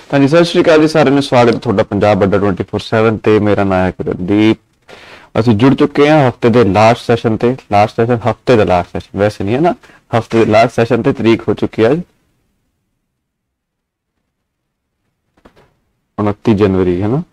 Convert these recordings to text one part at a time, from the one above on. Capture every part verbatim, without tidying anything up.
हाँ जी, सत श्री अकाल जी सारे, स्वागत है ਤੁਹਾਡਾ पंजाब अड्डा ट्वेंटी फोर सैवन ਤੇ ਮੇਰਾ ਨਾਮ ਹੈ ਗੁਰਦੀਪ। ਅਸੀਂ ਜੁੜ ਚੁੱਕੇ ਹਾਂ ਹਫਤੇ ਦੇ ਲਾਸਟ ਸੈਸ਼ਨ ਤੇ। ਲਾਸਟ ਸੈਸ਼ਨ ਹਫਤੇ ਦਾ ਲਾਸਟ ਸੈਸ਼ਨ ਵੈਸੇ ਨਹੀਂ ਹੈ ਨਾ, ਹਫਤੇ ਦੇ ਲਾਸਟ ਸੈਸ਼ਨ ਤੇ ਤਰੀਕ ਹੋ ਚੁੱਕੀ ਹੈ ਅੱਜ उनतीस जनवरी है ना।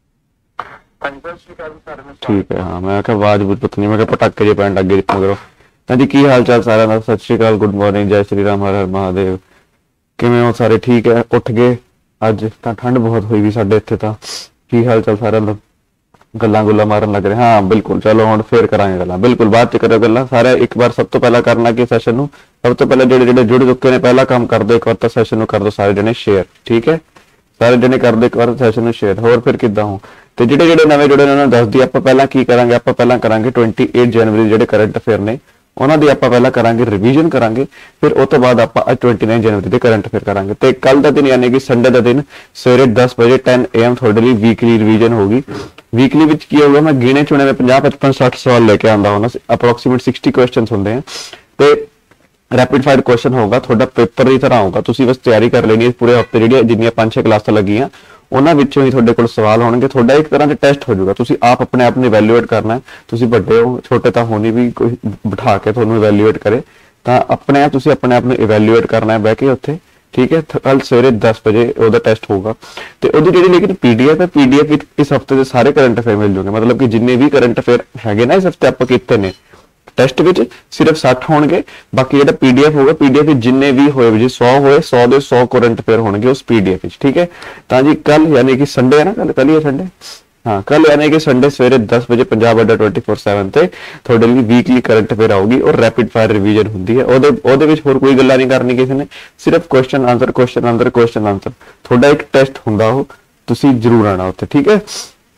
ठीक है, हाँ मैं क्या आवाज बुझ पता नहीं, मैं क्या पटाखे जे पैन लग गए मगरो। हाँ जी, की हाल चाल सारा का? सत श्री अकाल, गुड मॉर्निंग, जय श्री राम, हर हर महादेव। किवें हो सारे? ठीक है, उठ गए? अज तो ठंड बहुत हुई भी साडे इत्थे तां। की हाल चाल सारा दा? गल्लां गुल्लां मारन लग रहे? हाँ बिल्कुल, चलो हुण फिर करांगे गल्लां, बिल्कुल बाद च करो गल्लां सारे। एक बार सब तो पहला करना कि सैशन नूं सब तो पहले जिहड़े जिहड़े जुड़ चुके ने पहला काम कर दो, एक बार तां सैशन नूं कर दो सारे जने शेयर। ठीक है, सारे जने कर दो एक बार सैशन नूं शेयर। होर फिर किद्दां हो ते जिहड़े जिहड़े नवें जुड़े ने उन्हां नूं दस दी आपां पहलां की करांगे। आपां पहलां करांगे अट्ठाईस जनवरी जिहड़े करंट अफेयर ने उन्हां दी आपां पहलां करांगे रिवीजन करांगे, फिर उस तो बाद आपां उनतीस जनवरी दे करंट अफेयर करांगे। ते कल दा दिन यानी कि संडे दा दिन सवेरे दस बजे टेन ए एम थोड़े लिए वीकली रिवीजन होगी। वीकली विच की होगा, मैं गिने चुने में पचास पचपन साठ सवाल लेके आंदा हुंदा, अप्रोक्सीमेट सिक्सटी क्वेश्चन होंदे हैं ते रैपिड फायर क्वेश्चन होगा, थोड़ा पेपर की तरह होगा। तुसी बस तैयारी कर लेनी है पूरे हफ्ते जिहड़ियां जिन्नियां पांच छे क्लासां लगियां उन्हां विचों ही तुहाडे कोल सवाल होणगे। थोड़ा एक तरह का टेस्ट हो जाऊगा, तुसी आप अपने आप नूं इवैल्यूएट करना है। तुसी वड्डे हो छोटे तां होनी भी कोई बिठा के तुहानूं इवैल्यूएट करे तां अपने आप तुसी अपने आप नूं इवैल्यूएट करना है बह के उत्थे। ठीक है, कल सवेरे दस बजे ਉਹਦਾ टेस्ट होगा ਤੇ ਉਹਦੀ ਜਿਹੜੀ लेकिन पीडीएफ है, पीडीएफ ਵਿੱਚ इस हफ्ते ਦੇ ਸਾਰੇ करंट अफेयर मिल जाएंगे। मतलब कि जिन्ने भी करंट अफेयर हैगे ना इस हफ्ते ਆਪਾਂ ਕੀਤੇ ਨੇ टेस्ट विच सिर्फ साठ होणगे, बाकी जो पीडीएफ होगा पीडीएफ जिन्ने भी होए जी सौ होए सौ दे सौ करंट अफेयर होणगे उस पीडीएफ विच। ठीक है, तां जी कल यानी कि संडे है ना, कल कल ही है संडे, हाँ कल यानी कि संडे सवेरे दस बजे पंजाब अड्डा ट्वेंटी फोर सैवन ते थोड़े लिए वीकली करंट अफेयर आऊगी और रैपिड फायर रिवीजन होंदी है। ओदे ओदे विच होर कोई गल्लां नहीं करनी किसी ने, सिर्फ question answer question answer question answer थोड़ा एक टेस्ट हुंदा हो, तुसीं जरूर आना उत्थे। ठीक है,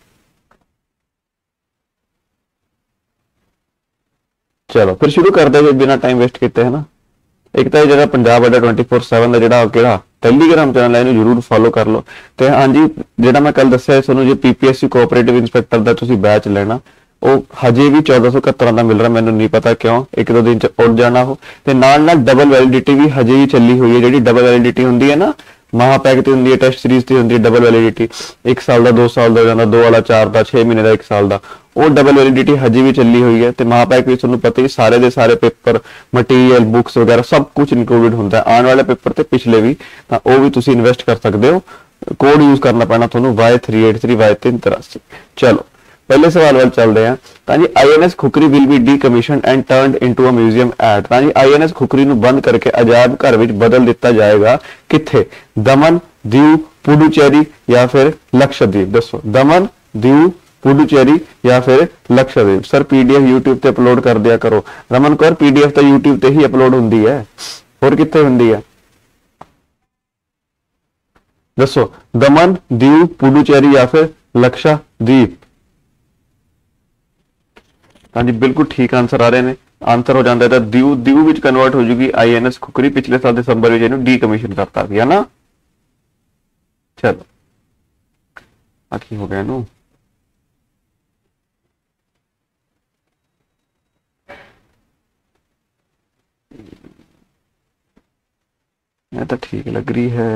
चलो फिर शुरू करते हैं बिना टाइम वेस्ट किए है ना। एक तो जो पंजाब अड्डा ट्वेंटी फोर सैवन का जोड़ा कि टैलीग्राम चैनल है इन्हू जरूर फॉलो कर लो। तो हाँ जी, जो मैं कल दसिया तुहानूं जो पीपीएससी कोऑपरेटिव इंस्पैक्टर का तुसीं बैच लेना वो हजे भी चौदह सौ इकहत्तर का मिल रहा, मैंने नहीं पता क्यों, एक दो दिन च उड़ जाना हो। तो नाल नाल डबल वैलिडिटी भी हजे ही चली हुई है, जी डबल वैलिडिटी होंगी है ना महापैक की होंगी है, टेस्ट सीरीज की होंगी है डबल वैलिडिटी, एक साल का दो साल का हो जाता, दो वाला चार का, छे महीने का एक साल का, वो डबल वैलिडिटी हजे भी चली हुई है। तो महापैक भी तुहानूं पता ही सारे दे सारे पेपर मटीरियल बुक्स वगैरह सब कुछ इंक्लूडिड होंदा है। आने वाले पेपर ते पिछले भी तां वो भी तुसीं इन्वेस्ट कर सकते हो। कोड यूज करना पैना तुहानूं Y three eight three Y तीन तिरासी। चलो पहले सवाल वाल चलते हैं। तां जी INS Khukri will be decommission and turned into a museum at. तां जी आईएनएस खुखरी नूं बंद करके अजायब घर विच बदल दिता जाएगा किथे? दमन, दीव, पुडुचेरी या फिर लक्षद्वीप। दसो, दमन, दीव, पुडुचेरी या फिर लक्षद्वीप। सर पीडीएफ यूट्यूब ते अपलोड कर दिया करो। रमन कौर पीडीएफ तो यूट्यूब ते ही अपलोड होंदी है, होर किथे होंदी है? दसो, दमन, दीव, पुडुचेरी या फिर लक्षद्वीप। हाँ जी बिल्कुल ठीक आंसर आ रहे हैं। आंसर हो जाता है दीव, दीव विच कन्वर्ट हो जाएगी आईएनएस खुखरी। पिछले साल दिसंबर में इन्होंने डीकमीशन करता है ना। चलो बाकी हो गया नो। ये तो ठीक लग रही है।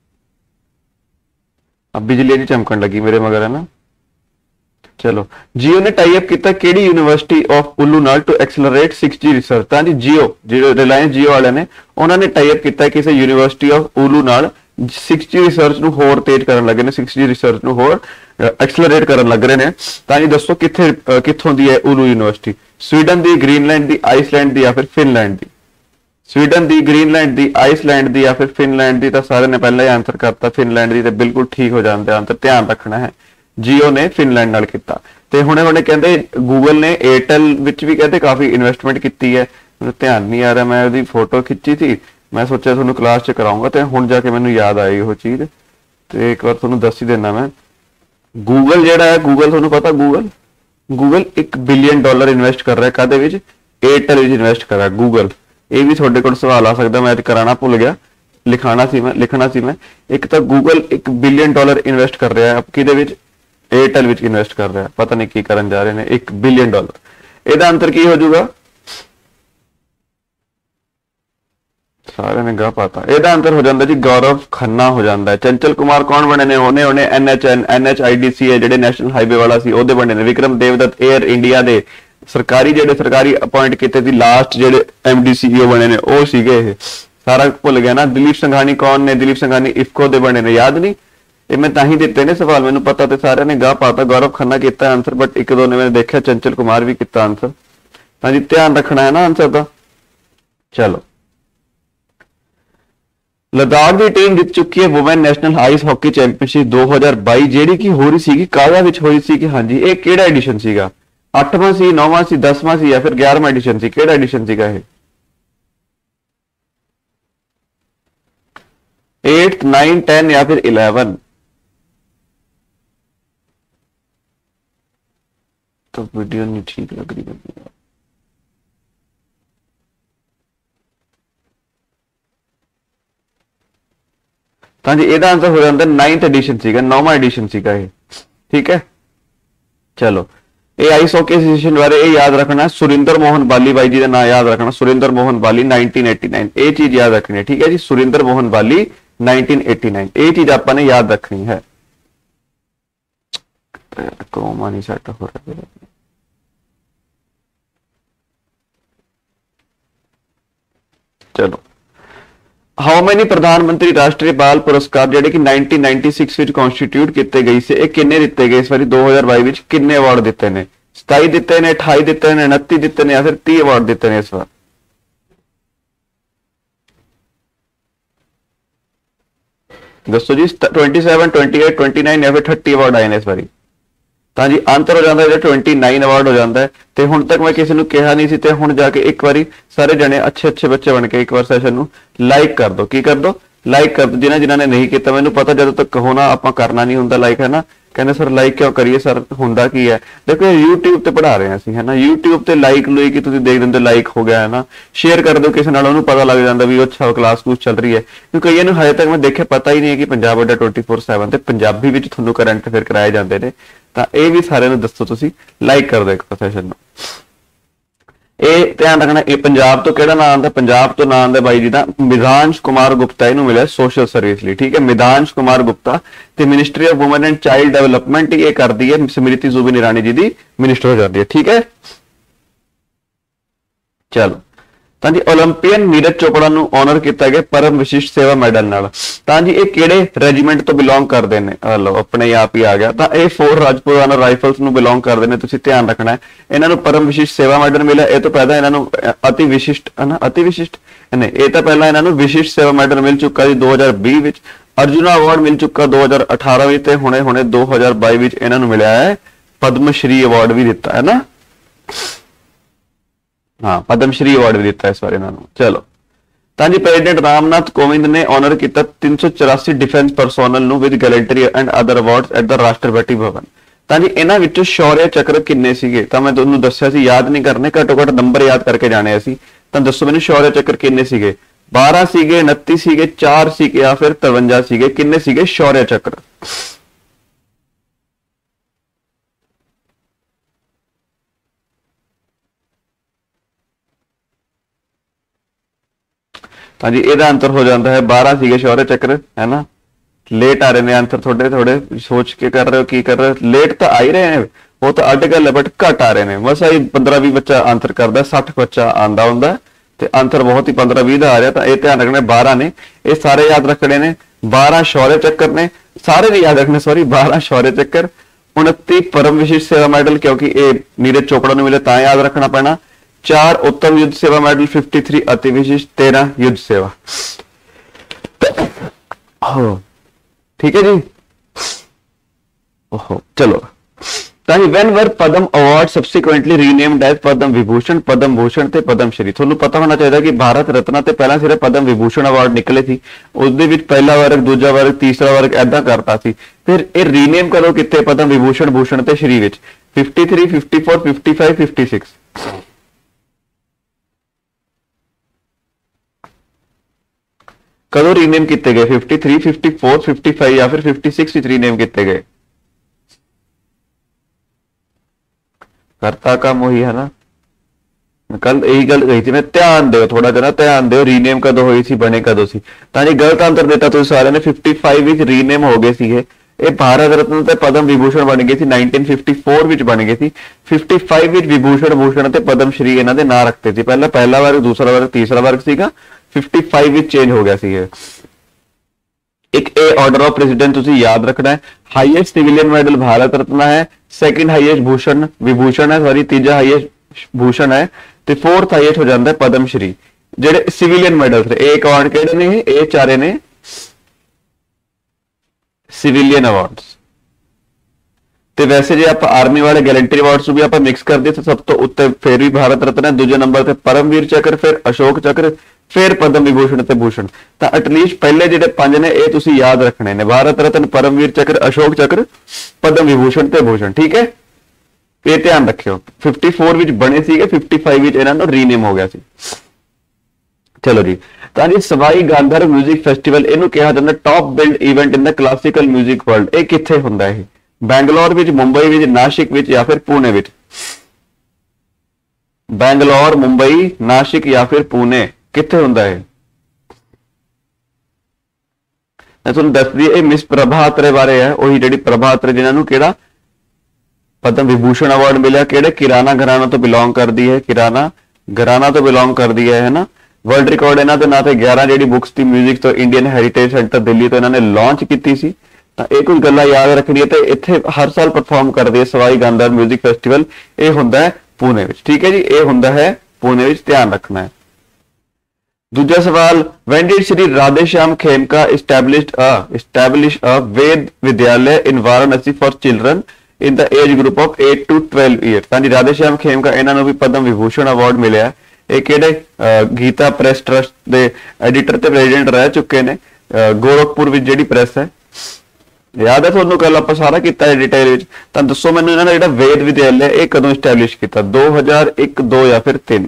अब बिजली नहीं चमकन लगी मेरे मगर है ना। चलो, जियो ने टाई अप किया केड़ी यूनिवर्सिटी ऑफ उल्लू नाल to accelerate six G research. तां जी जियो जो रिलायंस जियो वाले ने उन्होंने टाई अप किया किसी यूनिवर्सिटी ऑफ उल्लू नाल सिक्स जी रिसर्च नूं होर तेज करन लगे ने, सिक्स जी रिसर्च नूं होर एक्सलरेट करन लग रहे ने। तां जी दसो किथे कित्थों दी है उल्लू यूनिवर्सिटी? स्वीडन दी, ग्रीनलैंड दी, आइसलैंड दी या फिर फिनलैंड दी? स्वीडन दी, ग्रीनलैंड दी, आइसलैंड दी या फिर फिनलैंड दी। तो सारे ने पहले ही आंसर करता फिनलैंड दी, तो बिल्कुल ठीक हो जाते आंसर। ध्यान रखना है जियो ने फिनलैंड नाल कीता। ते हुणे हुणे कहंदे गूगल ने एयरटेल विच भी कहते काफी इन्वेस्टमेंट की है। ध्यान नहीं आ रहा, मैं उसकी फोटो खिंची थी, मैं सोचा तुहानूं क्लास च कराऊंगा तो हुण जाके मैनूं याद आई वो चीज़। तो एक बार तुहानूं दस ही देना मैं। गूगल जिहड़ा है गूगल तुहानूं पता गूगल गूगल एक बिलियन डॉलर इन्वेस्ट कर रहा है काहदे विच? एयरटेल विच इन्वेस्ट कर रहा है गूगल। ये भी थोड़े को सवाल आ सकता, मैं कराना भुल गया, लिखाना सी मैं लिखना सी मैं। एक तो गूगल एक बिलियन डॉलर इन्वेस्ट कर रहा है, अब किहदे विच? एयरटेल विच इन्वेस्ट कर रहा है, पता नहीं की करन जा रहे हैं। एक बिलियन डॉलर, ਇਹਦਾ आंसर की हो जाऊगा? सारे ने गा पाता। ਇਹਦਾ आंसर हो जाता जी गौरव खन्ना हो जाता है। चंचल कुमार कौन बने ने? ਉਹਨੇ ਉਹਨੇ N H N H I D C है ਜਿਹੜੇ ਨੈਸ਼ਨਲ ਹਾਈਵੇ ਵਾਲਾ ਸੀ ਉਹਦੇ ਬਣੇ ਨੇ। ਵਿਕਰਮ ਦੇਵਦੱਤ 에ਅਰ ਇੰਡੀਆ ਦੇ ਸਰਕਾਰੀ ਜਿਹੜੇ ਸਰਕਾਰੀ ਅਪਾਇੰਟ ਕੀਤੇ ਸੀ ਲਾਸਟ ਜਿਹੜੇ ਐਮਡੀ ਸੀਈਓ ਬਣੇ ਨੇ ਉਹ ਸੀਗੇ ਇਹ। ਸਾਰਾ ਭੁੱਲ ਗਿਆ ਨਾ। ਦਿਲੀਪ ਸੰਘਾਣੀ ਕੌਣ ਨੇ? ਦਿਲੀਪ ਸੰਘਾਣੀ ਇਫਕੋ ਦੇ ਬਣੇ ਨੇ। याद नहीं? ਇਹ ਮੈਂ ਤਾਂ ਹੀ ਦਿੱਤੇ ਨੇ ਸਵਾਲ, ਮੈਨੂੰ ਪਤਾ ਤੇ ਸਾਰਿਆਂ ਨੇ ਗਾ ਪਾਤਾ। ਗੌਰਵ ਖੰਨਾ ਕੀਤਾ ਆਨਸਰ, ਬਟ ਇੱਕ ਦੋ ਨੇ ਮੈਂ ਦੇਖਿਆ ਚੰਚਲ ਕੁਮਾਰ ਵੀ ਕੀਤਾ ਆਨਸਰ। ਤਾਂ ਜੀ ਧਿਆਨ ਰੱਖਣਾ ਹੈ ਨਾ ਆਨਸਰ ਦਾ। ਚਲੋ लद्दाख की टीम जित चुकी है women national ice hockey championship दो हज़ार बाईस ਜਿਹੜੀ ਕਿ ਹੋ ਰਹੀ ਸੀਗੀ ਕਾਹਦਾ ਵਿੱਚ ਹੋਈ ਸੀ ਕਿ ਹਾਂਜੀ ਇਹ ਕਿਹੜਾ ਐਡੀਸ਼ਨ ਸੀਗਾ? ਅੱਠਵਾਂ ਸੀ, ਨੌਵਾਂ ਸੀ, ਦਸਵਾਂ ਸੀ ਜਾਂ ਫਿਰ ਗਿਆਰਵਾਂ ਐਡੀਸ਼ਨ ਸੀ? ਕਿਹੜਾ ਐਡੀਸ਼ਨ ਸੀਗਾ ਇਹ? एट नाइन टेन या फिर इलेवन? तो वीडियो नहीं ठीक लग रही है। ਤਾਂ ਜੀ ਇਹਦਾ ਆਨਸਰ ਹੋ ਜਾਂਦਾ नाइन्थ ਐਡੀਸ਼ਨ ਸੀਗਾ, ਨੌਵਾਂ ਐਡੀਸ਼ਨ ਸੀਗਾ ਇਹ। ਠੀਕ ਹੈ ਚਲੋ ਇਹ ਆਈਸ ਹਾਕੀ ਐਸੋਸੀਏਸ਼ਨ ਬਾਰੇ ਇਹ ਯਾਦ ਰੱਖਣਾ। ਸੁਰਿੰਦਰ ਮੋਹਨ ਬਾਲੀ ਬਾਈ ਜੀ ਦਾ ਨਾਮ ਯਾਦ ਰੱਖਣਾ। ਸੁਰਿੰਦਰ ਮੋਹਨ ਬਾਲੀ नाइन्टीन एटी नाइन ਇਹ ਚੀਜ਼ ਯਾਦ ਰੱਖਣੀ ਹੈ। ਠੀਕ ਹੈ ਜੀ ਸੁਰਿੰਦਰ ਮੋਹਨ ਬਾਲੀ नाइन्टीन एटी नाइन ਇਹ ਚੀਜ਼ ਆਪਾਂ ਨੇ ਯਾਦ ਰੱਖਣੀ ਹੈ। क्रोमा नहीं सेट हो रहा है। चलो हाउ मैनी प्रधानमंत्री राष्ट्रीय बाल पुरस्कार ਜਿਹੜੇ ਕਿ नाइन्टीन नाइन्टी सिक्स ਵਿੱਚ ਕਨਸਟੀਟਿਊਟ ਕੀਤੇ ਗਏ ਸੀ ਇਹ ਕਿੰਨੇ ਦਿੱਤੇ ਗਏ ਇਸ ਵਾਰੀ दो हज़ार बाईस ਵਿੱਚ? ਕਿੰਨੇ ਅਵਾਰਡ ਦਿੱਤੇ ਨੇ? सताई ਦਿੱਤੇ ਨੇ, अट्ठाई ਦਿੱਤੇ ਨੇ, उनतीस ਦਿੱਤੇ ਨੇ ਜਾਂ ਫਿਰ तीस ਅਵਾਰਡ ਦਿੱਤੇ ਨੇ ਇਸ ਵਾਰ? ਦੱਸੋ ਜੀ। सत्ताईस, अट्ठाईस, उनतीस या फिर तीस ਅਵਾਰਡ ਆਏ ਨੇ ਇਸ ਵਾਰੀ। ਤਾਂ ਜੀ ਅੰਤਰ ਹੋ ਜਾਂਦਾ ਜਿਹੜਾ उनतीस ਅਵਾਰਡ ਹੋ ਜਾਂਦਾ ਹੈ। ਤੇ ਹੁਣ ਤੱਕ ਮੈਂ ਕਿਸੇ ਨੂੰ ਕਿਹਾ ਨਹੀਂ ਸੀ ਤੇ ਹੁਣ ਜਾ ਕੇ ਇੱਕ ਵਾਰੀ ਸਾਰੇ ਜਣੇ ਅੱਛੇ ਅੱਛੇ ਬੱਚੇ ਬਣ ਕੇ ਇੱਕ ਵਾਰ ਸੈਸ਼ਨ ਨੂੰ ਲਾਈਕ ਕਰ ਦਿਓ। ਕੀ ਕਰ ਦਿਓ? ਲਾਈਕ ਕਰ ਦਿਓ। ਜਿਨ੍ਹਾਂ ਜਿਨ੍ਹਾਂ ਨੇ ਨਹੀਂ ਕੀਤਾ ਮੈਨੂੰ ਪਤਾ ਜਦੋਂ ਤੱਕ ਕਹੋ ਨਾ ਆਪਾਂ ਕਰਨਾ ਨਹੀਂ ਹੁੰਦਾ ਲਾਈਕ, ਹੈ ਨਾ। ਕਹਿੰਦੇ ਸਰ ਲਾਈਕ ਕਿਉਂ ਕਰੀਏ ਸਰ, ਹੁੰਦਾ ਕੀ ਹੈ? ਦੇਖੋ YouTube ਤੇ ਪੜ੍ਹਾ ਰਹੇ ਹਾਂ ਅਸੀਂ, ਹੈ ਨਾ। YouTube ਤੇ ਲਾਈਕ ਲੋਈ ਕਿ ਤੁਸੀਂ ਦੇਖ ਦਿੰਦੇ ਲਾਈਕ ਹੋ ਗਿਆ, ਹੈ ਨਾ। ਸ਼ੇਅਰ ਕਰ ਦਿਓ ਕਿਸੇ ਨਾਲ, ਉਹਨੂੰ ਪਤਾ ਲੱਗ ਜਾਂਦਾ ਵੀ ਅੱਛਾ ਕਲਾਸ ਕੂਸ ਚੱਲ ਰਹੀ ਹੈ। ਕਿਉਂਕਿ ਕਈਆਂ ਨੂੰ ਹਜੇ ਤੱਕ ਮੈਂ ਦੇਖਿਆ ਪਤਾ ਹੀ ਨਹੀਂ ਹੈ ਕਿ ਪੰਜਾਬ ਅੱਡਾ ट्वेंटी फोर सेवन ਤੇ ਪੰਜਾਬੀ ਵਿੱਚ ਤੁਹਾਨੂੰ ਕਰੰਟ ਅਫੇਅਰ ਕਰਾਏ ਜਾਂਦੇ ਨੇ। ਤਾਂ ਇਹ ਵੀ ਸਾਰਿਆਂ ਨੂੰ ਦੱਸੋ ਤੁਸੀਂ ਲਾਈਕ ਕਰ ਦਿਓ ਇੱਕ ਸੈਸ਼ਨ ਨੂੰ। ਇਹ ਧਿਆਨ ਰੱਖਣਾ ਇਹ ਪੰਜਾਬ ਤੋਂ ਕਿਹੜਾ ਨਾਮ ਆਉਂਦਾ? ਪੰਜਾਬ ਤੋਂ ਨਾਮ ਆਉਂਦਾ ਬਾਈ ਜੀ ਦਾ ਮਿਧਾਂਸ਼ ਕੁਮਾਰ ਗੁਪਤਾ, ਇਹਨੂੰ ਮਿਲਿਆ ਸੋਸ਼ਲ ਸਰਵਿਸ ਲਈ। ਠੀਕ ਹੈ ਮਿਧਾਂਸ਼ ਕੁਮਾਰ ਗੁਪਤਾ ਤੇ ministry of woman and child development ਇਹ ਕਰਦੀ ਹੈ। ਸਮ੍ਰਿਤੀ ਜ਼ੁਬਿਨ ਇਰਾਨੀ ਜੀ ਦੀ ਮਿਨਿਸਟਰ ਹੋ ਜਾਂਦੀ ਹੈ। ਠੀਕ ਹੈ ਚਲੋ ਤਾਂ ਜੀ 올림픽ੀਅਨ ਨੀਰਜ ਚੋਪੜਾ ਨੂੰ ਆਨਰ ਕੀਤਾ ਗਿਆ ਪਰਮ ਵਿਸ਼ਿਸ਼ਟ ਸੇਵਾ ਮੈਡਲ ਨਾਲ। ਤਾਂ ਜੀ ਇਹ ਕਿਹੜੇ ਰੈਜੀਮੈਂਟ ਤੋਂ ਬਿਲੋਂਗ ਕਰਦੇ ਨੇ? ਲਓ ਆਪਣੇ ਆਪ ਹੀ ਆ ਗਿਆ। ਤਾਂ ਇਹ ਫੋਰ ਰਾਜਪੂਤਾਨਾ ਰਾਈਫਲਸ ਨੂੰ ਬਿਲੋਂਗ ਕਰਦੇ ਨੇ। ਤੁਸੀਂ ਧਿਆਨ ਰੱਖਣਾ ਹੈ ਇਹਨਾਂ ਨੂੰ ਪਰਮ ਵਿਸ਼ਿਸ਼ਟ ਸੇਵਾ ਮੈਡਲ ਮਿਲਿਆ। ਇਹ ਤੋਂ ਪਹਿਲਾਂ ਇਹਨਾਂ ਨੂੰ ਅਤੀ ਵਿਸ਼ਿਸ਼ਟ ਹੈ ਨਾ ਅਤੀ ਵਿਸ਼ਿਸ਼ਟ ਨਹੀਂ ਇਹ ਤਾਂ ਪਹਿਲਾਂ ਇਹਨਾਂ ਨੂੰ ਵਿਸ਼ਿਸ਼ਟ ਸੇਵਾ ਮੈਡਲ ਮਿਲ ਚੁੱਕਾ ਜੀ दो हज़ार बीस ਵਿੱਚ। ਅਰਜੁਨਾ ਅਵਾਰਡ ਮਿਲ ਚੁੱਕਾ दो हज़ार अठारह ਵਿੱਚ ਤੇ ਹੁਣੇ ਹੁਣੇ दो हज़ार बाईस ਵਿੱਚ ਇਹਨਾਂ ਨੂੰ ਮਿਲਿਆ ਹੈ ਪਦਮ ਸ਼੍ਰੀ ਅਵਾਰਡ ਵੀ ਦਿੱਤਾ ਹੈ ਨਾ। हाँ पद्म श्री अवार्ड भी दिता है इस बार इन्होंने। चलो ਤਾਂ ਜੀ ਪ੍ਰੈਜ਼ੀਡੈਂਟ ਰਾਮਨਾਥ ਕੋਵਿੰਦ ਨੇ ਆਨਰ ਕੀਤਾ तीन सौ चौरासी ਡਿਫੈਂਸ ਪਰਸੋਨਲ ਨੂੰ with gallantry and other awards at the Rashtrapati Bhavan. ਤਾਂ ਜੀ ਇਹਨਾਂ ਵਿੱਚੋਂ ਸ਼ੌਰਯ ਚੱਕਰ ਕਿੰਨੇ ਸੀਗੇ? ਤਾਂ ਮੈਂ ਤੁਹਾਨੂੰ ਦੱਸਿਆ ਸੀ ਯਾਦ ਨਹੀਂ ਕਰਨੇ, ਘੱਟੋ ਘੱਟ ਨੰਬਰ ਯਾਦ ਕਰਕੇ ਜਾਣੇ ਅਸੀਂ। ਤਾਂ ਦੱਸੋ ਮੈਨੂੰ ਸ਼ੌਰਯ ਚੱਕਰ ਕਿੰਨੇ ਸੀਗੇ? बारह ਸੀਗੇ, उनतीस ਸੀਗੇ, चार ਸੀਗੇ ਜਾਂ ਫਿਰ तिरपन ਸੀਗੇ? ਕਿੰਨੇ ਸੀਗੇ ਸ਼ੌਰਯ ਚੱਕਰ? हाँ जी ਇਹਦਾ ਆਨਸਰ ਹੋ ਜਾਂਦਾ ਹੈ बारह ਸੀਗੇ ਸ਼ੌਰਯ ਚੱਕਰ, ਹੈ ਨਾ। ਲੇਟ ਆ ਰਹੇ ਨੇ ਆਨਸਰ ਥੋੜੇ ਥੋੜੇ ਸੋਚ ਕੇ ਕਰ ਰਹੇ ਹੋ ਕੀ ਕਰ ਰਹੇ ਹੋ। ਲੇਟ ਤਾਂ ਆ ਹੀ ਰਹੇ ਨੇ ਉਹ ਤਾਂ ਅੱਡ ਗੱਲ ਹੈ ਬਟ ਘੱਟ ਆ ਰਹੇ ਨੇ। ਬਸ ਆਹੀ पंद्रह बीस ਬੱਚਾ ਆਨਸਰ ਕਰਦਾ, साठ ਬੱਚਾ ਆਂਦਾ ਹੁੰਦਾ ਤੇ ਆਨਸਰ ਬਹੁਤ ਹੀ पंद्रह बीस ਦਾ ਆ ਰਿਹਾ। ਤਾਂ ਇਹ ਧਿਆਨ ਰੱਖਣਾ बारह ਨੇ, ਇਹ ਸਾਰੇ ਯਾਦ ਰੱਖਣੇ ਨੇ। बारह ਸ਼ੌਰਯ ਚੱਕਰ ਨੇ ਸਾਰੇ ਨਹੀਂ ਯਾਦ ਰੱਖਣੇ ਸੌਰੀ। बारह ਸ਼ੌਰਯ ਚੱਕਰ, उनतीस परम विशिष्ट सेवा मेडल क्योंकि ये नीरज चोपड़ा ने मिले ता याद रखना पैना। चार उत्तम युद्ध सेवा मेडल, तिरेपन अति विशिष्ट, तेरह युद्ध सेवा। ठीक है जी। ओहो चलो ताकि when were Padma award subsequently renamed as Padma Vibhushan, Padma Bhushan ते पद्म श्री। ਤੁਹਾਨੂੰ ਪਤਾ ਹੋਣਾ ਚਾਹੀਦਾ ਕਿ ਭਾਰਤ ਰਤਨਾ ਤੇ ਪਹਿਲਾਂ ਸਿਰਫ ਪद्म विभूषण अवार्ड ਨਿਕਲੇ ਸੀ। ਉਸ ਦੇ ਵਿੱਚ ਪਹਿਲਾ ਵਰਗ, ਦੂਜਾ ਵਰਗ, ਤੀਸਰਾ ਵਰਗ ਐਦਾਂ ਕਰਤਾ ਸੀ। ਫਿਰ ਇਹ ਰੀਨੇਮ ਕਰੋ ਕਿਤੇ ਪद्म विभूषण, भूषण ਤੇ श्री ਵਿੱਚ तिरेपन, चौवन, पचपन, छप्पन। कदों रीनेम किए गए? तिरेपन, चौवन, पचपन या फिर छप्पन ਵਿੱਚ रीनेम किए गए? करता काम वही है ना। कल यही गल कही थी मैं, ध्यान दो थोड़ा जरा, ध्यान दो रीनेम कदों हुई सी, बने कदों सी। तां जी गलत आंसर देता तुसीं सारिआं ने। पचपन विच रीनेम हो गए सीगे। ये भारत रत्न ते पद्म विभूषण बन गए सी नाइनटीन फिफ्टी फोर विच बन गए सी। पचपन विच विभूषण भूषण ते पद्म श्री इन्हां दे नां रखते सी। पहला पहला वर्ग, दूसरा वर्ग, तीसरा वर्ग सीगा। पचपन विच चेंज हो गया सी। एक ए ऑर्डर ऑफ प्रेसिडेंट तुसीं याद रखना है। Highest civilian medal Bharat Ratna है। सैकेंड हाईएस्ट भूषण विभूषण है, सॉरी तीजा हाईएस्ट भूषण है। ते फोर्थ हाईएस्ट हो जाता है पद्म श्री। जेडे सिविलियन मेडल थे ए अवार्ड किहड़े ने? ए चारे ने सिविलियन अवार्ड्स। ते वैसे जे आप आर्मी वाले गैलेंट्री अवार्ड्स भी आप मिक्स कर दिए तो सब तो उत्ते फिर भी भारत रत्न है। दूजे नंबर ते परमवीर चक्र, फिर अशोक चक्र, फिर पद्म विभूषण ते भूषण। तो एटलीस्ट पहले जेडे पंज ने ये तुसीं याद रखने ने, भारत रत्न, परमवीर चक्र, अशोक चक्र, पद्म विभूषण ते भूषण। ठीक है, ये ध्यान रखियो। चौवन विच बने सीगे, पचपन विच इन्हां नूं रीनेम हो गया सी। चलो जी, तो जी सवाई गांधर म्यूजिक फेस्टिवल इहनूं कहा जांदा top billed event in the classical music world. ये कित्थे हुंदा है? बैंगलोर विच, मुंबई विच, नासिक विच या फिर पुणे विच? बैंगलोर, मुंबई, नासिक या फिर पुणे, कित्थे हुंदा है? मैं तुहानूं दस दी, ये मिस प्रभा अत्रे बारे है। वही जिहड़ी प्रभा अत्रे जिन्हां नूं किहड़ा पद्म विभूषण अवार्ड मिला, किहड़े किराना घराना तो बिलोंग करती है, किराना घराना तो बिलोंग करती है, है ना। वर्ल्ड रिकॉर्ड इन्हां दे नां ते ग्यारह जिहड़ी बुक्स थी म्यूजिक तो इंडियन हैरीटेज सेंटर दिल्ली तो इन्होंने लॉन्च की सी। तो ये कुछ गल्लां याद रखनी है। तो इत्थे हर साल परफॉर्म करती है सवाई गांधर म्यूजिक फेस्टिवल। ये हुंदा है पुणे विच। ठीक है जी, ये हुंदा है पुणे विच, ध्यान रखना है। दूजा सवाल, when did Shri Radheshyam Khemka established a establish a Ved Vidyalaya in Varanasi for children in the age group of eight to twelve year. तां जी राधेश्याम खेमका इन्हां नूं भी पद्म विभूषण अवार्ड मिलिਆ। ये किहड़े गीता प्रेस ट्रस्ट दे एडिटर ते प्रेजिडेंट रह चुके ने। गोरखपुर विच जिहड़ी प्रेस है, याद है तुहानूं? कल आपां सारा कीता है डिटेल विच। तां दस्सो मैनूं इन्हां दा जिहड़ा वेद विद्यालय ये कदों एस्टैब्लिश कीता? दो हज़ार एक, दो या फिर तीन?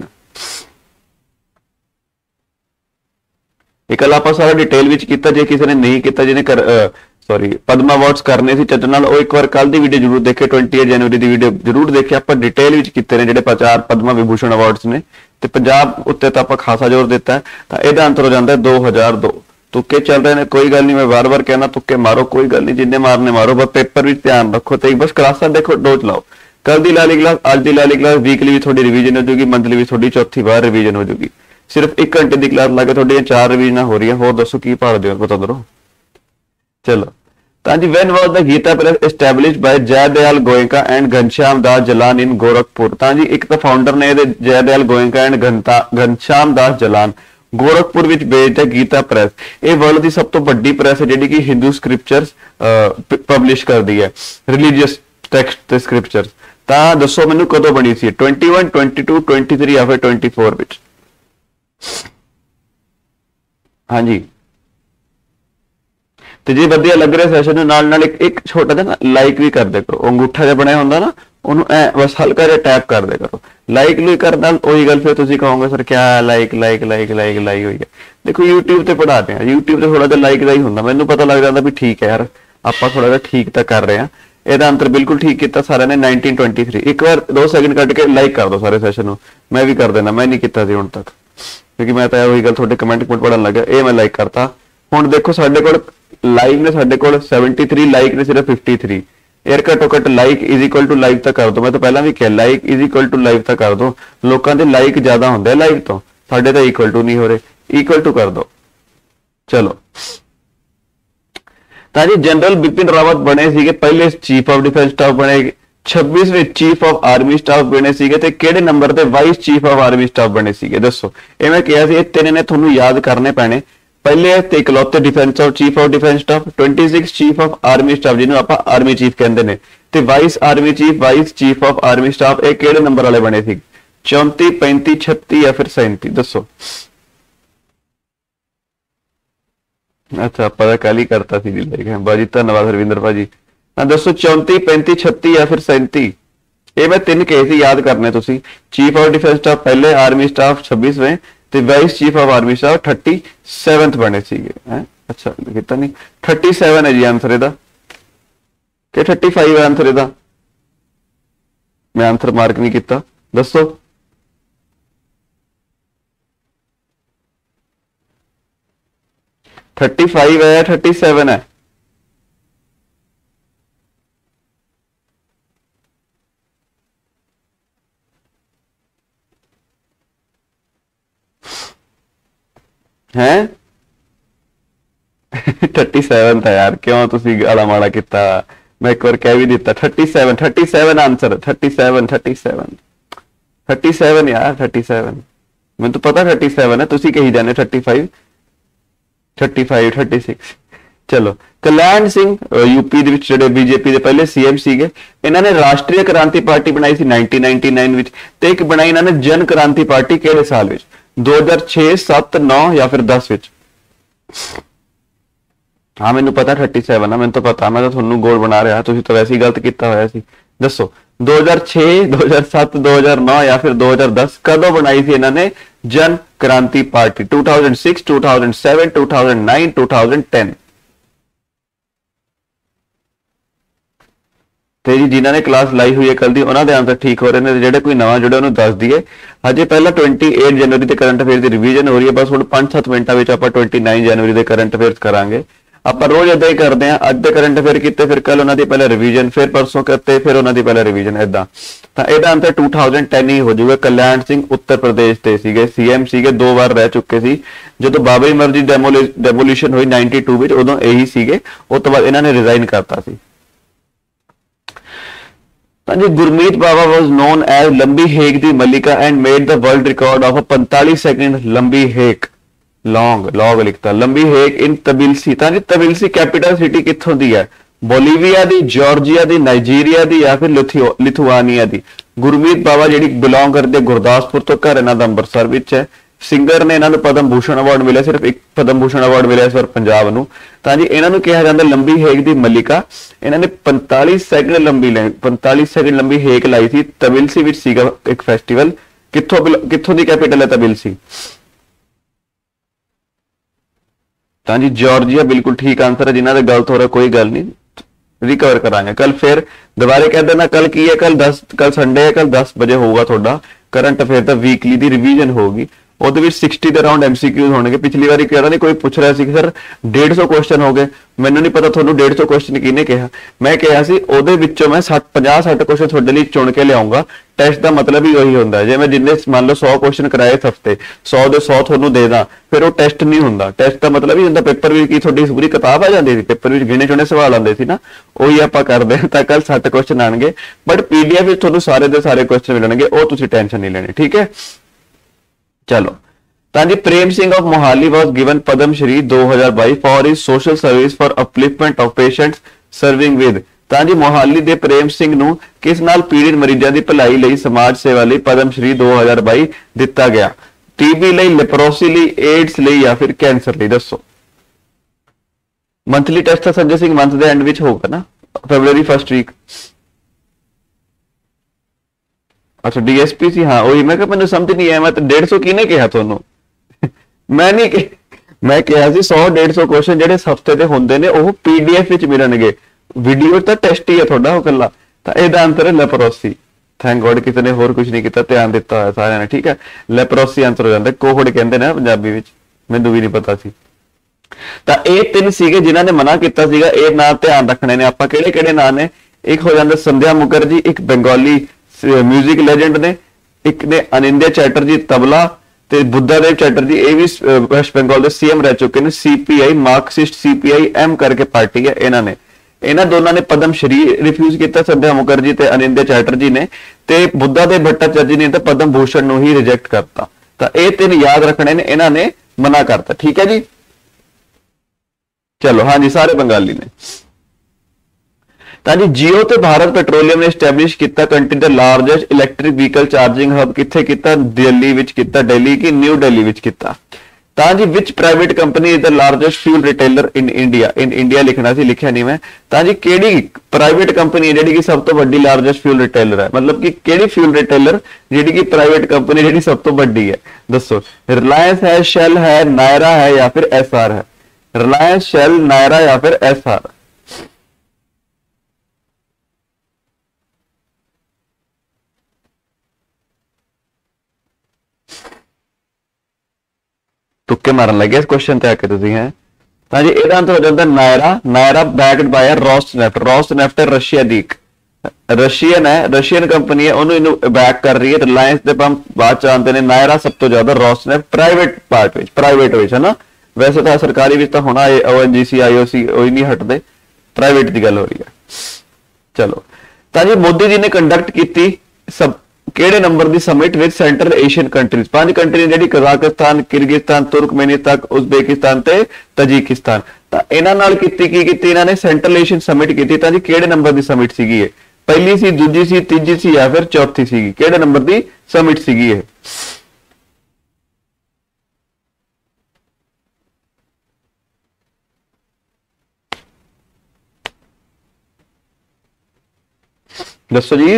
ये कल आपां सारा डिटेल विच कीता। जे किसी ने नहीं कीता, जिन्हें कर सॉरी पद्म अवार्ड्स करने सी चज नाल, वो एक बार कल दी वीडियो जरूर देखे, ट्वेंटी जनवरी दी वीडियो जरूर देखे। आपां डिटेल विच कीते ने जिहड़े चार पद्म विभूषण अवार्ड्स ने। ते पंजाब उत्ते तां आपां खासा जोर दिता है। तां इहदा आंसर हो जांदा है दो हज़ार दो। तुक्के चल रहे हैं, कोई गल नहीं, मैं बार बार कहना तुक्के मारो, कोई गल नहीं, जिन्ने मारने मारो, बस पेपर विच ध्यान रखो। तो बस क्लासां देखो, डोज लाओ। कल दी लाली क्लास, अज दी लाली क्लास, वीकली भी थोड़ी रिवीजन हो जाएगी, मंथली भी थोड़ी चौथी बार रिवीजन हो जाएगी। सिर्फ एक घंटे की क्लास लगे थोड़ी चार रिवीजन हो रही है। होर दसो की भालदे हो पता करो। चलो तां जी, when was the Gita press established by Jaydayal Goyanka and Ghanshyam Das Jalan in Gorakhpur. तां जी एक तो फाउंडर ने जयदयाल गोयंका एंड घनश्याम दास जलान गोरखपुर विच बेस्ड है गीता प्रेस। ये वर्ल्ड की सब तो बड़ी प्रेस है जिहड़ी कि हिंदू स्क्रिप्चर्स पब्लिश करती है, रिलीजियस टैक्सट ते स्क्रिप्चर्स। तां दसो मैनूं कदों बनी सी? Twenty one, twenty two, twenty three या फिर ट्वेंटी फोर विच? हाँ जी, तो जे वधिया लग रहा सैशन नाल नाल एक, एक छोटा जिहा ना लाइक भी कर दे करो। अंगूठा जिहा बनया हुंदा ना, उन्होंने ऐ बस हल्का जिहा टैप कर दे करो। लाइक नहीं करना वही गल, फिर तुसीं कहोगे सर क्या like like like like like हुई है। देखो यूट्यूब ते पढ़ाते हैं, यूट्यूब ते थोड़ा जिहा लाइक का ही हुंदा। मैनूं पता लग जाता भी ठीक है यार, आपां थोड़ा जिहा ठीक तो कर रहे हैं। ਇਹਦਾ आंसर बिल्कुल ठीक किया सारे ने नाइनटीन ट्वेंटी थ्री। एक बार दो सैकेंड कट के लाइक कर दो सारे सैशन को। मैं भी कर देना, मैं नहीं किया हुण तक क्योंकि मैं तो वही गल थोड़े कमेंट कमेंट पढ़न लगा। ये मैं लाइक करता। हुण देखो साडे कोल लाइव ने साडे कोल सेवेंटी थ्री, लाइक ने सिर्फ फिफ्टी थ्री। यार घट्टो घट like is equal to live तक कर दो। मैं तो पहला भी कहा like is equal to live तक कर दो। लोगों के लाइक ज्यादा होंगे लाइव तो, साडे तो इक्वल टू नहीं हो रहे। इक्वल टू कर दो। चलो जी, जनरल बिपिन रावत बने सीगे पहले चीफ ऑफ डिफेंस स्टाफ बने, छब्बीसवें चीफ ऑफ आर्मी स्टाफ बने सीगे ते किहड़े नंबर ते vice chief of army staff बने सीगे? दसो। ये मैं कहा सी तीन ने तुहानूं याद करने पैने। पहले ते इकलौते defence of chief of defence staff, twenty six chief of army staff जिन्होंने आपां आर्मी चीफ कहते हैं, ते vice army chief, vice chief of army staff ये किहड़े नंबर वाले बने सी? चौंती, पैंती, छत्ती या फिर सैंती? दसो। अच्छा पता कल ही करता सी बाजी, धन्यवाद हरविंदर भाजी। हाँ दसो, चौंती, पैंती, छत्ती या फिर सैंती? ये मैं तीन केस ही याद करने तुसी। चीफ ऑफ डिफेंस स्टाफ पहले, आर्मी स्टाफ छब्बीसवें ते vice chief of army staff thirty seventh बने सीगे। हैं अच्छा कितना नहीं, थर्टी सैवन है जी आंसर इहदा कि थर्टी फाइव है आंसर इहदा? मैं आंसर मार्क नहीं किया। दसो थर्टी फाइव है या थर्टी सेवन है? हैं थर्टी सेवन था यार, क्यों तुसी गाला माड़ा किता? मैं एक बार कह भी दिता thirty seven, thirty seven answer, thirty seven, thirty seven, thirty seven यार, थर्टी सेवन। मैं तो पता थर्टी सेवन है, तुसी कही जाने thirty five, thirty five, thirty six. चलो, कल्याण सिंह यूपी ਦੇ ਵਿੱਚ ਜਿਹੜੇ ਬੀਜੇਪੀ ਦੇ ਪਹਿਲੇ ਸੀਐਮ ਸੀਗੇ, ਇਹਨਾਂ ਨੇ ਰਾਸ਼ਟਰੀ ਕ੍ਰਾਂਤੀ ਪਾਰਟੀ ਬਣਾਈ ਸੀ नाइनटीन नाइंटी नाइन ਵਿੱਚ, ਤੇ ਇੱਕ ਬਣਾਈ ਇਹਨਾਂ ਨੇ ਜਨ ਕ੍ਰਾਂਤੀ ਪਾਰਟੀ ਕਿਹੜੇ ਸਾਲ ਵਿੱਚ? दो हज़ार छह, सात, नौ या फिर दस ਵਿੱਚ? हाँ मैंने पता थर्टी सेवन है, मैंने तो पता, मैं तो ਤੁਹਾਨੂੰ ਗੋਲ ਬਣਾ ਰਿਹਾ, ਤੁਸੀਂ ਤਾਂ ਵੈਸੇ ਹੀ ਗਲਤ ਕੀਤਾ ਹੋਇਆ ਸੀ। ਦੱਸੋ दो हज़ार छह, दो हज़ार सात, दो हज़ार नौ या फिर दो हज़ार दस कदों बनाई थी इन्होंने Jan Kranti party? Two thousand six, two thousand seven, two thousand nine, two thousand ten? ਤੇ ਜੀ ਜਿਨ੍ਹਾਂ ਨੇ ਕਲਾਸ ਲਾਈ ਹੋਈ ਹੈ ਕੱਲ ਦੀ, ਉਹਨਾਂ ਦੇ ਆਨਸਰ ਠੀਕ ਹੋ ਰਹੇ ਨੇ, ਜਿਹੜੇ ਕੋਈ ਨਵਾਂ ਜੁੜਿਆ ਉਹਨੂੰ ਦੱਸ ਦਈਏ, ਹਜੇ ਪਹਿਲਾਂ अट्ठाईस ਜਨਵਰੀ ਦੇ ਕਰੰਟ ਅਫੇਅਰ ਦੀ ਰਿਵੀਜ਼ਨ ਹੋ ਰਹੀ ਹੈ, ਬਸ ਹੁਣ ਪੰਜ ਸੱਤ ਮਿੰਟਾਂ ਵਿੱਚ ਆਪਾਂ उनतीस ਜਨਵਰੀ ਦੇ ਕਰੰਟ ਅਫੇਅਰਸ ਕਰਾਂਗੇ। ਆਪਾਂ ਰੋਜ਼ ਇਦਾਂ ਹੀ ਕਰਦੇ ਆਂ, ਅੱਜ ਦੇ ਕਰੰਟ ਅਫੇਅਰ ਕੀਤੇ, ਫਿਰ ਕੱਲ ਉਹਨਾਂ ਦੀ ਪਹਿਲਾਂ ਰਿਵੀਜ਼ਨ, ਫਿਰ ਪਰਸੋਂ ਕਰਤੇ, ਫਿਰ ਉਹਨਾਂ ਦੀ ਪਹਿਲਾਂ ਰਿਵੀਜ਼ਨ, ਇਦਾਂ। ਤਾਂ ਇਹਦਾ ਆਨਸਰ टू थाउजेंड टेन ਹੀ ਹੋ ਜਾਊਗਾ। ਕਲਿਆਣ ਸਿੰਘ ਉੱਤਰ ਪ੍ਰਦੇਸ਼ ਦੇ ਸੀਗੇ ਸੀਐਮ, ਸੀਗੇ, ਦੋ ਵਾਰ ਰਹਿ ਚੁੱਕੇ ਸੀ। ਜਦੋਂ ਬਾਬਰੀ ਮਸਜਿਦ ਡੈਮੋਲੀਸ਼ਨ ਹੋਈ बानवे ਵਿੱਚ, ਉਦੋਂ ਇਹੀ ਸੀਗੇ, ਉਸ ਤੋਂ ਬਾਅਦ ਇਹਨਾਂ ਨੇ ਰਿਜ਼ਾਈਨ ਕਰਤਾ ਸੀ। जी गुरमीत बाबा was known as लंबी हेक दी मलिका and made the world record of a पैंतालीस सेकंड लंबी हेक, लॉन्ग लॉग लिखता लंबी हेक इन तबिलसी। तां जी तबिलसी कैपिटल सिटी कित्थों दी है? बोलीविया दी, जॉर्जिया दी, नाइजीरिया दी या फिर लिथुआनिया दी? गुरमीत बाबा ਜਿਹੜੀ ਬਿਲੋਂਗ ਕਰਦੇ ਗੁਰਦਾਸਪੁਰ ਤੋਂ, ਘਰ ਇਹਨਾਂ ਦਾ ਅੰਮ੍ਰਿਤਸਰ ਵਿੱਚ ਹੈ। ਸਿੰਗਰ ਨੇ, ਇਹਨਾਂ ਨੂੰ ਪਦਮ ਭੂਸ਼ਣ ਅਵਾਰਡ ਮਿਲਿਆ, ਸਿਰਫ ਇੱਕ ਪਦਮ ਭੂਸ਼ਣ ਅਵਾਰਡ ਮਿਲਿਆ ਇਸ ਵਾਰ ਪੰਜਾਬ ਨੂੰ। ਤਾਂ ਜੀ ਇਹਨਾਂ ਨੂੰ ਕਿਹਾ ਜਾਂਦਾ ਲੰਬੀ ਹੇਕ ਦੀ ਮਲਿਕਾ। ਇਹਨਾਂ ਨੇ पैंतालीस ਸੈਕਿੰਡ ਲੰਬੀ पैंतालीस ਸੈਕਿੰਡ ਲੰਬੀ ਹੇਕ ਲਾਈ ਸੀ, ਤਬਿਲਸੀ ਵਿੱਚ ਸੀਗਾ ਇੱਕ ਫੈਸਟੀਵਲ। ਕਿੱਥੋਂ ਕਿੱਥੋਂ ਦੀ ਕੈਪੀਟਲ ਹੈ ਤਬਿਲਸੀ? ਤਾਂ ਜੀ ਜਾਰਜੀਆ ਬਿਲਕੁਲ ਠੀਕ ਆंसर है। जिन्होंने गलत हो रहा कोई गल नहीं, रिकवर करांगे कल। फिर दोबारा कह देना कल की है, कल दस, कल संडे है, कल दस बजे होगा थोड़ा करंट अफेयर दा वीकली दी रिवीजन होगी। ਉਹਦੇ ਵਿੱਚ सिक्सटी ਦੇ ਅਰਾਊਂਡ ਐਮਸੀਕਿਊਜ਼ ਹੋਣਗੇ। ਪਿਛਲੀ ਵਾਰੀ ਕਿਹਾ ਨਹੀਂ ਕੋਈ ਪੁੱਛ ਰਿਹਾ ਸੀ ਸਰ डेढ़ सौ ਕੁਐਸਚਨ ਹੋ ਗਏ, ਮੈਨੂੰ ਨਹੀਂ ਪਤਾ ਤੁਹਾਨੂੰ डेढ़ सौ ਕੁਐਸਚਨ ਕਿਹਨੇ ਕਿਹਾ। ਮੈਂ ਕਿਹਾ ਸੀ ਉਹਦੇ ਵਿੱਚੋਂ ਮੈਂ साठ पचास साठ ਕੁਐਸਚਨ ਤੁਹਾਡੇ ਲਈ ਚੁਣ ਕੇ ਲਿਆਉਂਗਾ। ਟੈਸਟ ਦਾ ਮਤਲਬ ਹੀ ਉਹੀ ਹੁੰਦਾ ਹੈ, ਜੇ ਮੈਂ ਜਿੰਨੇ ਮੰਨ ਲਓ सौ ਕੁਐਸਚਨ ਕਰਾਏ ਇਸ ਹਫਤੇ, सौ ਦੇ सौ ਤੁਹਾਨੂੰ ਦੇ ਦਾਂ, ਫਿਰ ਉਹ ਟੈਸਟ ਨਹੀਂ ਹੁੰਦਾ। ਟੈਸਟ ਦਾ ਮਤਲਬ ਹੀ ਹੁੰਦਾ ਪੇਪਰ ਵਿੱਚ ਕੀ ਤੁਹਾਡੀ ਪੂਰੀ ਕਿਤਾਬ ਆ ਜਾਂਦੀ ਸੀ, ਪੇਪਰ ਵਿੱਚ ਗਿਣੇ ਚੁਣੇ ਸਵਾਲ ਆਉਂਦੇ ਸੀ ਨਾ, ਉਹੀ ਆਪਾਂ ਕਰਦੇ ਹਾਂ। ਤਾਂ ਕੱਲ साठ ਕੁਐਸਚਨ ਆਣਗੇ, ਬਟ ਪੀਡੀਐਫ ਵਿੱਚ ਤੁਹਾਨੂੰ ਸਾਰੇ ਦੇ ਸਾਰੇ ਕੁਐਸਚਨ ਮਿਲਣਗੇ, ਉਹ ਤੁਸੀਂ ਟੈਨਸ਼ਨ ਨਹੀਂ ਲੈਣੀ, ਠੀਕ ਹੈ। ਚਲੋ ताजी Prem Singh of Mohali was given Padma Shri दो हज़ार बाईस for his social service for upliftment of patients serving with। ताजी मोहाली दे प्रेम सिंह ਨੂੰ ਕਿਸ ਨਾਲ ਪੀੜਿਤ ਮਰੀਜ਼ਾਂ ਦੀ ਭਲਾਈ ਲਈ ਸਮਾਜ ਸੇਵਾ ਲਈ ਪਦਮ ਸ਼੍ਰੀ दो हज़ार बाईस ਦਿੱਤਾ ਗਿਆ? ਟੀਬੀ ਲਈ, ਲੈਪਰੋਸੀ ਲਈ, ਏਡਸ ਲਈ ਜਾਂ ਫਿਰ ਕੈਂਸਰ ਲਈ? ਦੱਸੋ। ਮੰਥਲੀ ਟੈਸਟ ਤਾਂ ਸੰਜੇ ਸਿੰਘ ਮੰਥ ਦੇ ਐਂਡ ਵਿੱਚ ਹੋਊਗਾ ਨਾ, ਫਰਵਰੀ ਫਸਟ ਵੀਕ। ਅੱਛਾ ਡੀਐਸਪੀ ਸੀ, ਹਾਂ ਉਹੀ ਮੈਂ ਕਿਹਾ ਮੈਨੂੰ ਸਮਝ ਨਹੀਂ ਆਇਆ। ਮੈਂ ਤਾਂ डेढ़ सौ ਕਿਹਨੇ ਕਿਹਾ ਤੁਹਾਨੂੰ? ਮੈਂ ਨਹੀਂ ਕਿ ਮੈਂ ਕਿਹਾ ਸੀ सौ डेढ़ सौ ਕੁਐਸਚਨ ਜਿਹੜੇ ਹਫਤੇ ਦੇ ਹੁੰਦੇ ਨੇ ਉਹ ਪੀਡੀਐਫ ਵਿੱਚ ਮਿਲਣਗੇ, ਵੀਡੀਓ ਤਾਂ ਟੈਸਟ ਹੀ ਹੈ ਤੁਹਾਡਾ ਉਹ ਕੱਲਾ। ਤਾਂ ਇਹਦਾ ਆਨਸਰ ਹੈ ਲੈਪਰੋਸੀ। ਥੈਂਕ ਗੋਡ ਕਿਸੇ ਨੇ ਹੋਰ ਕੁਝ ਨਹੀਂ ਕੀਤਾ, ਧਿਆਨ ਦਿੱਤਾ ਹੋਇਆ ਸਾਰਿਆਂ ਨੇ, ਠੀਕ ਹੈ। ਲੈਪਰੋਸੀ ਆਨਸਰ ਹੋ ਜਾਂਦਾ, ਕੋਹੜ ਕਹਿੰਦੇ ਨੇ ਪੰਜਾਬੀ ਵਿੱਚ, ਮੈਨੂੰ ਵੀ ਨਹੀਂ ਪਤਾ ਸੀ। ਤਾਂ ਇਹ ਤਿੰਨ ਸੀਗੇ ਜਿਨ੍ਹਾਂ ਨੇ ਮਨਾ ਕੀਤਾ ਸੀਗਾ। ਇਹ ਨਾਂ ਧਿਆਨ ਰੱਖਣੇ ਨੇ ਆਪਾਂ, ਕਿਹੜੇ ਕਿਹੜੇ ਨਾਂ ਨੇ? ਇੱਕ ਹੋ ਜਾਂਦਾ ਸੰਧਿਆ ਮੁਖਰਜੀ, ਇੱਕ ਬੰਗਾਲੀ ਮਿਊਜ਼ਿਕ ਲੈਜੈਂਡ ਨੇ, ਇੱਕ ਨੇ ਅਨਿੰਦਿਆ ਚੈਟਰਜੀ ਤਬਲਾ, ਤੇ ਬੁੱਧਾਦੇਵ ਚੈਟਰਜੀ ਇਹ ਵੀ ਵੈਸਟ ਬੰਗਾਲ ਦੇ ਸੀਐਮ ਰਹਿ ਚੁੱਕੇ ਨੇ। ਸੀਪੀਆਈ ਮਾਰਕਸਿਸਟ ਸੀਪੀਆਈ ਐਮ ਕਰਕੇ ਪਾਰਟੀ ਹੈ ਇਹਨਾਂ ਨੇ। ਇਹਨਾਂ ਦੋਨਾਂ ਨੇ ਪਦਮ ਸ਼੍ਰੀ ਰਿਫਿਊਜ਼ ਕੀਤਾ, ਸੰਧਿਆ ਮੁਖਰਜੀ ਤੇ ਅਨਿੰਦਿਆ ਚੈਟਰਜੀ ਨੇ, ਤੇ ਬੁੱਧਾਦੇਵ ਭੱਟਾਚਾਰਜੀ ਨੇ ਤਾਂ ਪਦਮ ਭੂਸ਼ਣ ਨੂੰ ਹੀ ਰਿਜੈਕਟ ਕਰਤਾ। ਤਾਂ ਇਹ ਤਿੰਨ ਯਾਦ ਰੱਖਣੇ ਨੇ, ਇਹਨਾਂ ਨੇ ਮਨਾ ਕਰਤਾ, ਠੀਕ ਹੈ ਜੀ। ਚਲੋ ਹਾਂਜੀ ਸਾਰੇ ਬੰਗਾਲੀ ਨੇ। ਤਾਂ ਜੀ ਜੀਓ ਤੇ ਭਾਰਤ ਪੈਟਰੋਲੀਅਮ ਨੇ ਐਸਟੈਬਲਿਸ਼ ਕੀਤਾ ਕੰਟਰੀ ਦਾ largest electric vehicle charging hub. ਕਿੱਥੇ ਕੀਤਾ? ਦਿੱਲੀ ਵਿੱਚ ਕੀਤਾ, ਦਿੱਲੀ ਕੀ ਨਿਊ ਦਿੱਲੀ ਵਿੱਚ ਕੀਤਾ। ਤਾਂ ਜੀ ਵਿਚ private company is the largest fuel retailer in India? In India ਲਿਖਣਾ ਸੀ, ਲਿਖਿਆ ਨਹੀਂ ਮੈਂ। ਤਾਂ ਜੀ ਕਿਹੜੀ ਪ੍ਰਾਈਵੇਟ ਕੰਪਨੀ ਹੈ ਜਿਹੜੀ ਕਿ ਸਭ ਤੋਂ ਵੱਡੀ ਲਾਰਜੈਸਟ ਫਿਊਲ ਰਿਟੇਲਰ ਹੈ? ਮਤਲਬ ਕਿ ਕਿਹੜੀ ਫਿਊਲ ਰਿਟੇਲਰ ਜਿਹੜੀ ਕਿ ਪ੍ਰਾਈਵੇਟ ਕੰਪਨੀ ਜਿਹੜੀ ਸਭ ਤੋਂ ਵੱਡੀ ਹੈ? ਦੱਸੋ। ਰਿਲਾयंस है, शेल है, नायरा है या फिर एसआर है? रिलायंस, शेल, नायरा या फिर एसआर? तुक्के मारन लगे इस क्वेश्चन ते आके तुसीं हैं। ਤਾਂ ਜੀ ਇਹਦਾ ਅੰਤ ਹੋ ਜਾਂਦਾ Nayara. Nayara backed by Rosneft. Rosneft Russia ਦੀ ਇੱਕ ਰਸ਼ੀਅਨ ਹੈ, ਰਸ਼ੀਅਨ ਕੰਪਨੀ ਹੈ, ਉਹਨੂੰ ਇਹਨੂੰ ਬੈਕ ਕਰ ਰਹੀ ਹੈ। ਰਿਲਾयंस ਦੇ ਪੰਪ ਬਾਅਦ ਚ ਆਉਂਦੇ ਨੇ। ਨਾਇਰਾ ਸਭ ਤੋਂ ਜ਼ਿਆਦਾ, ਰੋਸਨੈਫਟ ਪ੍ਰਾਈਵੇਟ ਪਾਰਟ ਵਿੱਚ, ਪ੍ਰਾਈਵੇਟ ਵਿੱਚ ਹੈ ਨਾ, ਵੈਸੇ ਤਾਂ ਸਰਕਾਰੀ ਵਿੱਚ ਤਾਂ ਹੋਣਾ ਓਐਨਜੀਸੀ ਆਈਓਸੀ ਉਹ ਹੀ ਨਹੀਂ ਹਟਦੇ, ਪ੍ਰਾਈਵੇਟ ਦੀ ਗੱਲ ਹੋ ਰਹੀ ਹੈ। ਚਲੋ ਤਾਂ ਜੀ ਮੋਦੀ ਜੀ ਨੇ ਕੰਡਕਟ ਕੀਤੀ ਸਭ ਕਿਹੜੇ ਨੰਬਰ ਦੀ summit with Central Asian countries. ਪੰਜ ਕੰਟਰੀ ਜਿਹੜੀ ਕਜ਼ਾਕਿਸਤਾਨ, ਕਿਰਗਿਸਤਾਨ, ਤੁਰਕਮੇਨਿਸਤਾਨ, ਉਜ਼ਬੇਕਿਸਤਾਨ ਤੇ ਤਜਿਕਿਸਤਾਨ। ਤਾਂ ਇਹਨਾਂ ਨਾਲ ਕੀਤੀ ਕੀ ਕੀਤੀ ਇਹਨਾਂ ਨੇ ਸੈਂਟਰਲ ਏਸ਼ੀਅਨ ਸਮਿਟ ਕੀਤੀ। ਤਾਂ ਜੀ ਕਿਹੜੇ ਨੰਬਰ ਦੀ ਸਮਿਟ ਸੀਗੀ ਇਹ? ਪਹਿਲੀ ਸੀ, ਦੂਜੀ ਸੀ, ਤੀਜੀ ਸੀ ਜਾਂ ਫਿਰ ਚੌਥੀ ਸੀਗੀ? ਕਿਹੜੇ ਨੰਬਰ ਦੀ ਸਮਿਟ ਸੀਗੀ ਇਹ? ਦੱਸੋ ਜੀ।